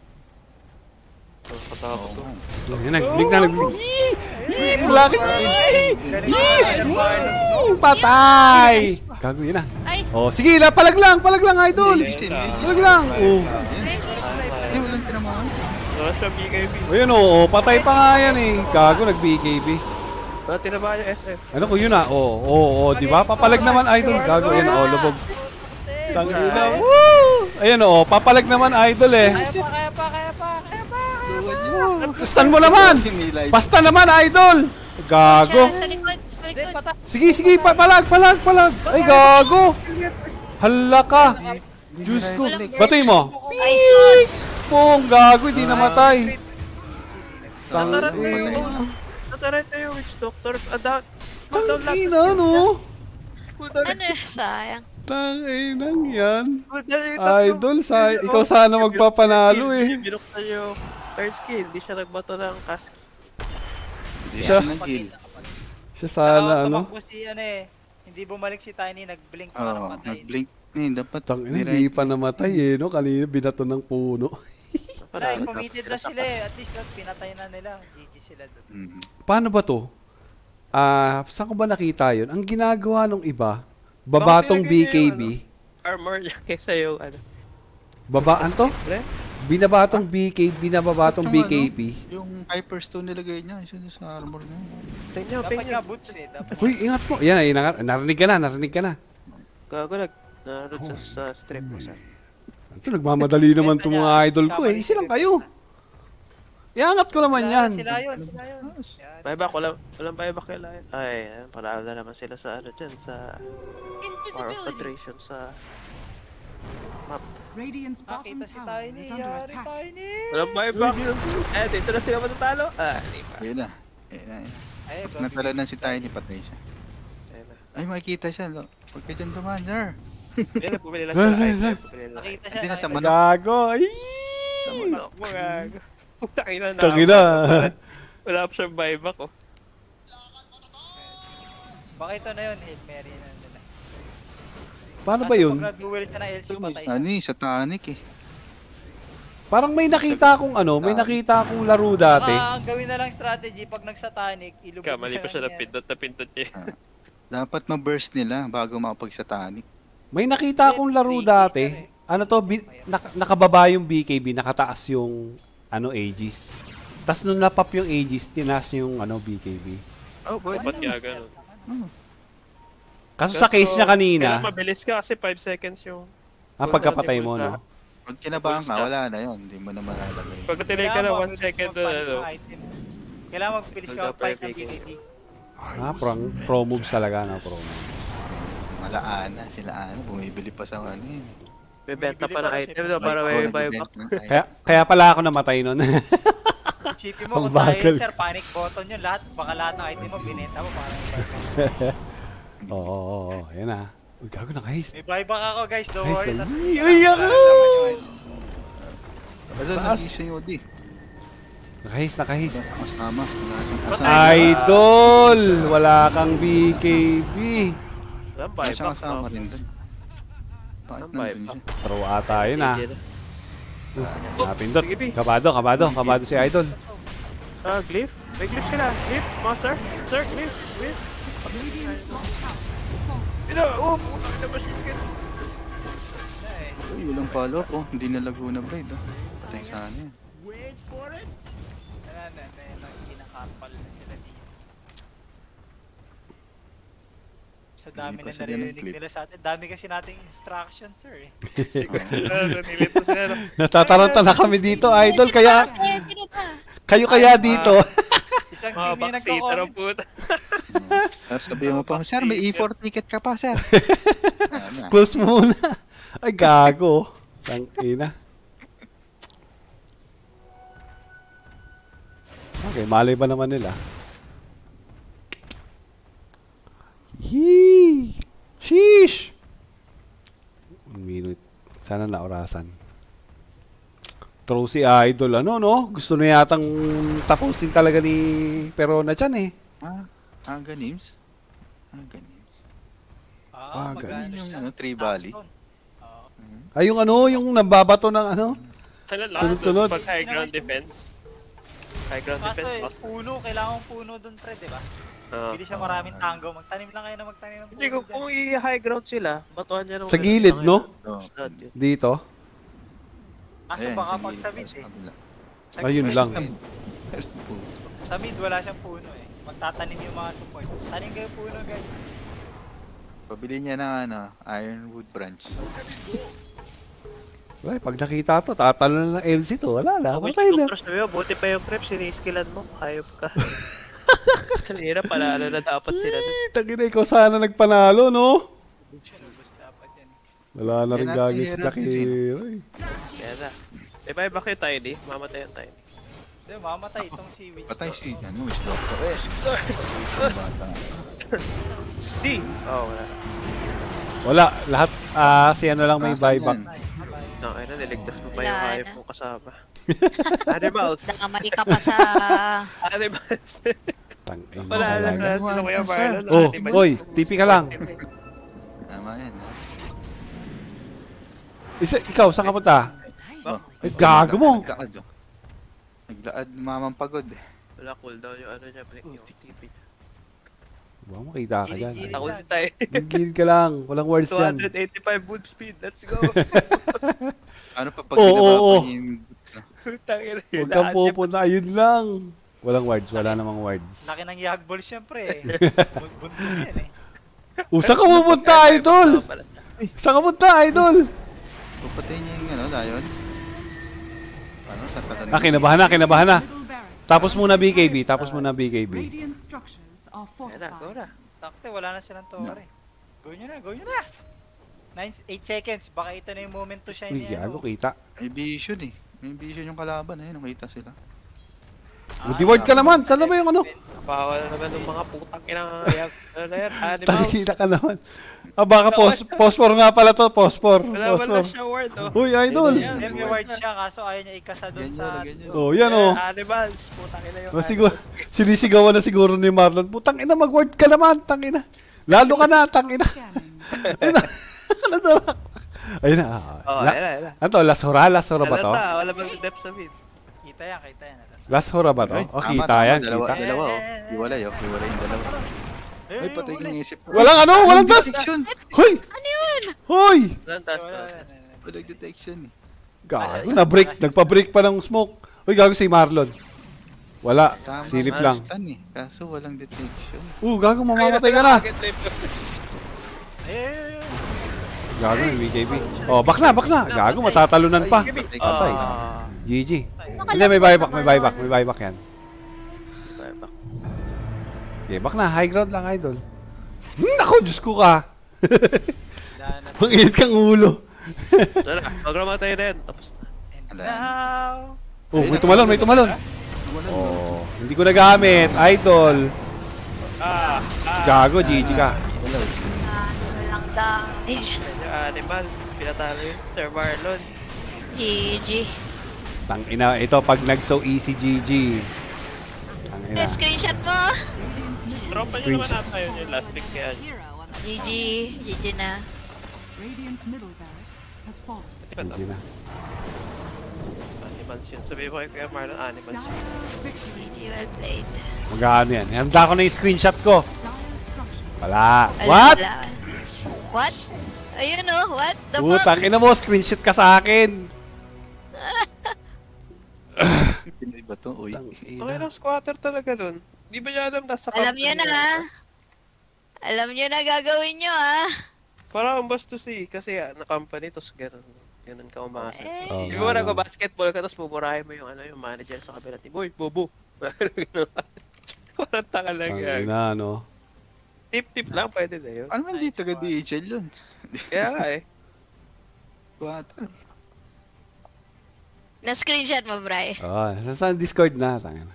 Patakot to. Yan, nag-blink na, nag-blink. Blakit. Ganun ba? Patay! Gago yun ah. Ay, Oh, sige, palag lang, idol. Palag lang. Oh. Ay, walang tinamaan. Saka siya BKB. Ayun oh, patay pa nga yan eh. Gago, nag-BKB. Tinaba yung SF. Ano ko yun ah? Oh, di ba? Papalag naman idol. Gago, yan oh, lubog. Tangina. Woo! Ayun oh, papalag naman idol eh. Kaya pa. Stan mo naman. Basta naman idol. Gago. siya sa likod. Sa Hindi, likod. patak. Sige, palag. Ay, gago. Hala ka. Diyos ko. Batoy mo. Ay, sus. Pong, gago, hindi namatay. Natarat na Tangina. yung... Natarat na yung witch doctor. Tangina, no? Ano yun? Sayang. Tanginang yan. Idol, ikaw sana magpapanalo eh. Binuksan yung third skill. Di siya nagbato ng cast. Hindi Siya. siya nag-heal. Siya Tsaka sana, ano? tumakbo si ano eh. Hindi bumalik si Tiny, nag-blink pa Oo, na patay. nag-blink. Dapat. Tangina, hindi pa namatay eh, no? Kanina binato ng puno. Ay, committed na sila eh. At least pinatay na nila. GG sila doon. Mhm. Paano ba to? Saan ko ba nakita yun? Ang ginagawa ng iba, babatong Bakit nilagay niya BKB. Armor niya kaysa yung ano. Babaan to? Pre? Binabatong BKP. Yung Hyperstone nilagay niya, isa sa armor niya. Tingnan, Dapat nga boots eh. Dapat. Uy, ingat mo. Yan, narinig ka na. Gago naroon sa strip mo sa. Ito, nagmamadali naman itong mga idol ko eh. Isa lang kayo. Iangat ko naman yan. Sila yun. Buyback, walang buyback kay Lion. Ay, parang na naman sila sa ano dyan, sa Power of Attrition sa map. Radiant's bottom Nakita si tower Tiny. is under Yari attack. Tiny. Walang buyback. Dito na sila matatalo. Di pa. Ayun na. Ay, Natala na si Tiny, patay siya. Ayun na. Ay, makikita siya. Huwag ka dyan dumaan, sir. Ayun na, pumili lang sila. Ayun na, pumili lang. nakita siya. Hindi na sa nakita manok. Gago. Ay! Sa manok. Gago. Takina na. Tangina. Wala pa siyang buyback oh. Baka ito na yun, Hail Mary na nila. Paano ba yun? Pag na-duel siya ng LC, patay siya. Ano eh, satanic eh. Parang may nakita akong laro dati. Ang gawin na lang strategy, pag nagsatanic, ilubog Mali pa siya yan. napindot niya. Dapat ma-burst nila bago makapag-satanic. May nakita akong laro dati. Ano to, nakababa yung BKB, nakataas yung Aegis. Tapos nung napap yung Aegis, tinaas niya yung BKB. Oh, pwede. Dapat nga ganun. Kaso sa case niya kanina, Kaya mabilis ka kasi 5 seconds yung... pagkapatay mo, no? Pag kinabahan ka, wala na yun. Hindi mo na malalagay. Pag natilay ka na 1 second Kailangan magpilis ka mag-fight ng BKB. Pro moves talaga, no? Pro moves. Malaana, sila ano, bumibili pa sa ano yun. bebenta pa ng item daw para may buyback. Kaya pala ako namatay nun. Isipin mo Ang kung tayo, bagal. sir, panic button yun. Baka lahat ng item mo, binenta mo para may buyback. Oo, yan na. Uy, gago na guys. May buyback ako, guys. Don't Guys, worry. uy, ako! Ano, Taas. nag-isa yung OD. Nakahis. Kasama. Idol! Wala kang BKB. Walang Siya buyback. kasama rin dun. Bakit Ang nandun buyback. siya? Throw ata yun ah. Legend. Napindot. BKB. Kabado si Idol. Glyph? May glyph sila. Glyph, master. Sir, glyph. Glyph. Putang ina machine gun. Uy, walang follow-up oh. Hindi na Laguna Blade oh. Patay sana yan. Kinakapal na sila dito. Sa dami Hindi pa na sila naririnig nag-clip. nila sa atin. Dami kasi nating instructions, sir. Eh. Nilito sila. Natataranta na kami dito, Idol. Kaya, Sino ba? kayo kaya dito. Isang Mga team yung backseater ang nagko-comment. puta. Tapos sabihin mo pa, sir, may E4 ticket ka pa, sir. Ano? Close muna. Ay, gago. Tangina. Okay, malay ba naman nila? Yee! Sheesh! 1 minute. Sana naorasan. Throw si Idol. Ano, no? Gusto na yatang tapusin talaga ni Perona dyan eh. Aga Nims? Aga Nims. Magano yung siya. ano, Tree Valley. Ay, yung yung nambabato ng ano? Kailan Sunod-sunod. Pag high ground defense. High ground Kaso defense. puno, kailangan puno doon, pre, di ba? Hindi siya maraming tango. Magtanim lang kayo na magtanim ng puno Hindi, kung i-high ground sila, batuan niya ng... Sa gilid, no? Oh. Dito. Kaso Ayan, baka sa pag gilid, sa mid sa eh. kabila. Sa Ayun mid, lang. Sa mid, wala siyang puno eh. Magtatanim yung mga support. Tanim kayo puno, guys. Pabili niya ng ano, Ironwood branch. Ay, pag nakita to, tatalo na ng LC to. Wala na, Which patay na. doctors na yun, buti pa yung prep, siniskillan mo, hayop ka. Kanina, panalo na dapat sila dun. Tangina, ikaw sana nagpanalo, no? Lubos dapat yan. Wala na rin Yan gagi natin, si yan Jackie. natin. Ay. Kaya na. Eh, bye bakit Tiny? Mamatay ang Tiny. Hindi, mamatay itong si Witch. Patay si, ano, Witch Doctor. Bata. D! Oh, wala. Wala, lahat, si ano lang may buyback. No, ayun na, niligtas mo pa yung Wala hayop na. mo kasama. Animals! Nakamali ka pa sa... Animals! Tangina Wala na talaga. sa sino Kuya Marlon. Oh, Animals. oy, tipi ka lang. Tama yan. Ha? Ikaw, saan ka punta? Ay, gago mo. Naglakad, oh. Naglakad, mamang pagod. Wala cooldown yung ano niya, blink yung TP. Huwag makita ka dyan. Gilid-gilid. Ako si Tay. Gilid ka lang. Walang words yan. 285 wood speed, let's go! Ano pa pag Oo, ginawa oo. pa niya yung Putang ina. Huwag kang pupunta. Ayun lang. Walang wards. Wala namang wards. Laki ng yagball syempre eh. Bundok yan eh. Saan ka pupunta, idol? Saan ka pupunta, idol? Pupatayin niya yung lion. Ano? Tatatanong. Kinabahan na. Middle barracks. Tapos muna BKB. Radiant structures are Ayan na, go fortified. na. Takte, wala na silang tore. Go nyo na. 8 seconds, baka ito na yung moment to shine Uy, niya. gago, kita. May vision eh. May vision yung kalaban. Ayun, nakita sila. Multi-ward ka naman. Saan na ba yung ano? Bawal naman ng mga putang inang animals. Tangina ka naman. Baka phosphor nga pala to. Phosphor. Wala siya word, oh. Uy, idol. Then may ward siya, kaso ayaw niya ikasa doon sa... Ganyan. Oh, yan oh. Animals, putang ina yung Siguro, sinisigawan na siguro ni Marlon. Putang ina, mag-ward ka naman. Tangina. Lalo ka na, tangina. Scanning. Ano to? Ayun na. Oh, ayan na. Ano to? Last hora ba to? Wala bang depth of it. Kita yan. Last hora ba to? Ay, O, tama, kita tama. yan. Dalawa, Kita. dalawa oh. Hiwalay yung dalawa. Ay, patay ko ng isip ko. Walang ano, walang dust. Detection. Hoy! Ano yun? Hoy! Walang taas. Walang detection eh. Gago, na-break. Nagpa-break pa ng smoke. Hoy, gago si Marlon. Wala. Tama, Silip lang. stun eh. Kaso walang detection. Gago, mamamatay ka na. Eh, Gago, may BKB. Oh, back na. Gago, matatalunan pa. Patay. GG. Hindi, may buyback yan. Sige, back na. High ground lang, idol. Nako, Diyos ko ka. Manginit kang ulo. Tara, mag-ramatay rin. Tapos na. and now... Oh, may tumalon. Oh, hindi ko nagamit, idol. Gago, GG ka. Walang damage. Yung animals, pinatalo yung Sir Marlon. GG. Tangina, ito pag nag-so easy GG. Tangina. Screenshot mo. Tropa nyo naman ata yun yung last week kaya. Hero on the GG. GG na. Radiant's middle barracks has fallen. GG na. Animals yun. Sabi mo kay Kuya Marlon, animals yun. Dire victory. GG, well played. Magkano yan? Handa ko na yung screenshot ko. Dire structures. Wala. Wala, What? wala. What? Ayun oh, what? The fuck? Putang ina mo, screenshot ka sa akin. Pinoy ba to? Uy. Okay lang, squatter talaga nun. Di ba niya alam nasa Alam nyo na ha. Alam nyo na gagawin nyo ha. Parang ang bastos eh. Kasi na company, tapos ganun ka umasa. Oh, Di ba nag-basketball ka, tapos buburahin mo yung manager sa kabila team. Uy, bobo! Parang taka lang yan. Tangina, no? Tip-tip lang, pwede na yun. Ano man di taga DHL yun? Kaya nga eh. Squatter. Na-screenshot mo, Bri. Oh, sa Discord na.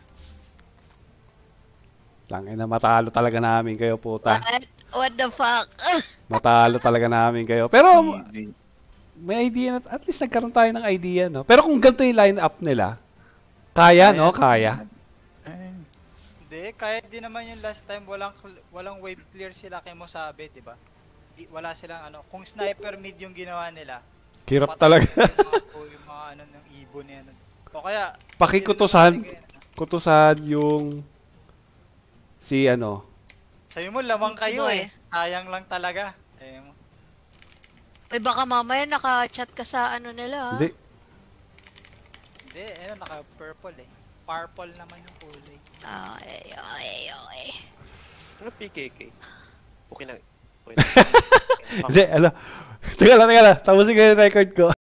Tangina, matalo talaga namin kayo, puta. What the fuck? Matalo talaga namin kayo. Pero, Easy. may idea na, at least nagkaroon tayo ng idea, no? Pero kung ganito yung line-up nila, kaya, no? Kaya. Ay, Hindi, kahit di naman yung last time, walang wave clear sila kay mo sabi, di ba? Wala silang ano, kung sniper mid yung ginawa nila, Hirap patay talaga. yung mga ano ng ibon yan. O kaya, Kutusan yung si ano. sabi mo lamang kayo Boy. eh. Sayang lang talaga. Eh, Uy, baka mamaya naka-chat ka sa ano nila ha. Hindi. hindi, naka-purple eh. Purple naman yung kulay. Ay. Ano PKK? Okay na. Hindi, ano. Teka lang. Tapusin ko yung record ko.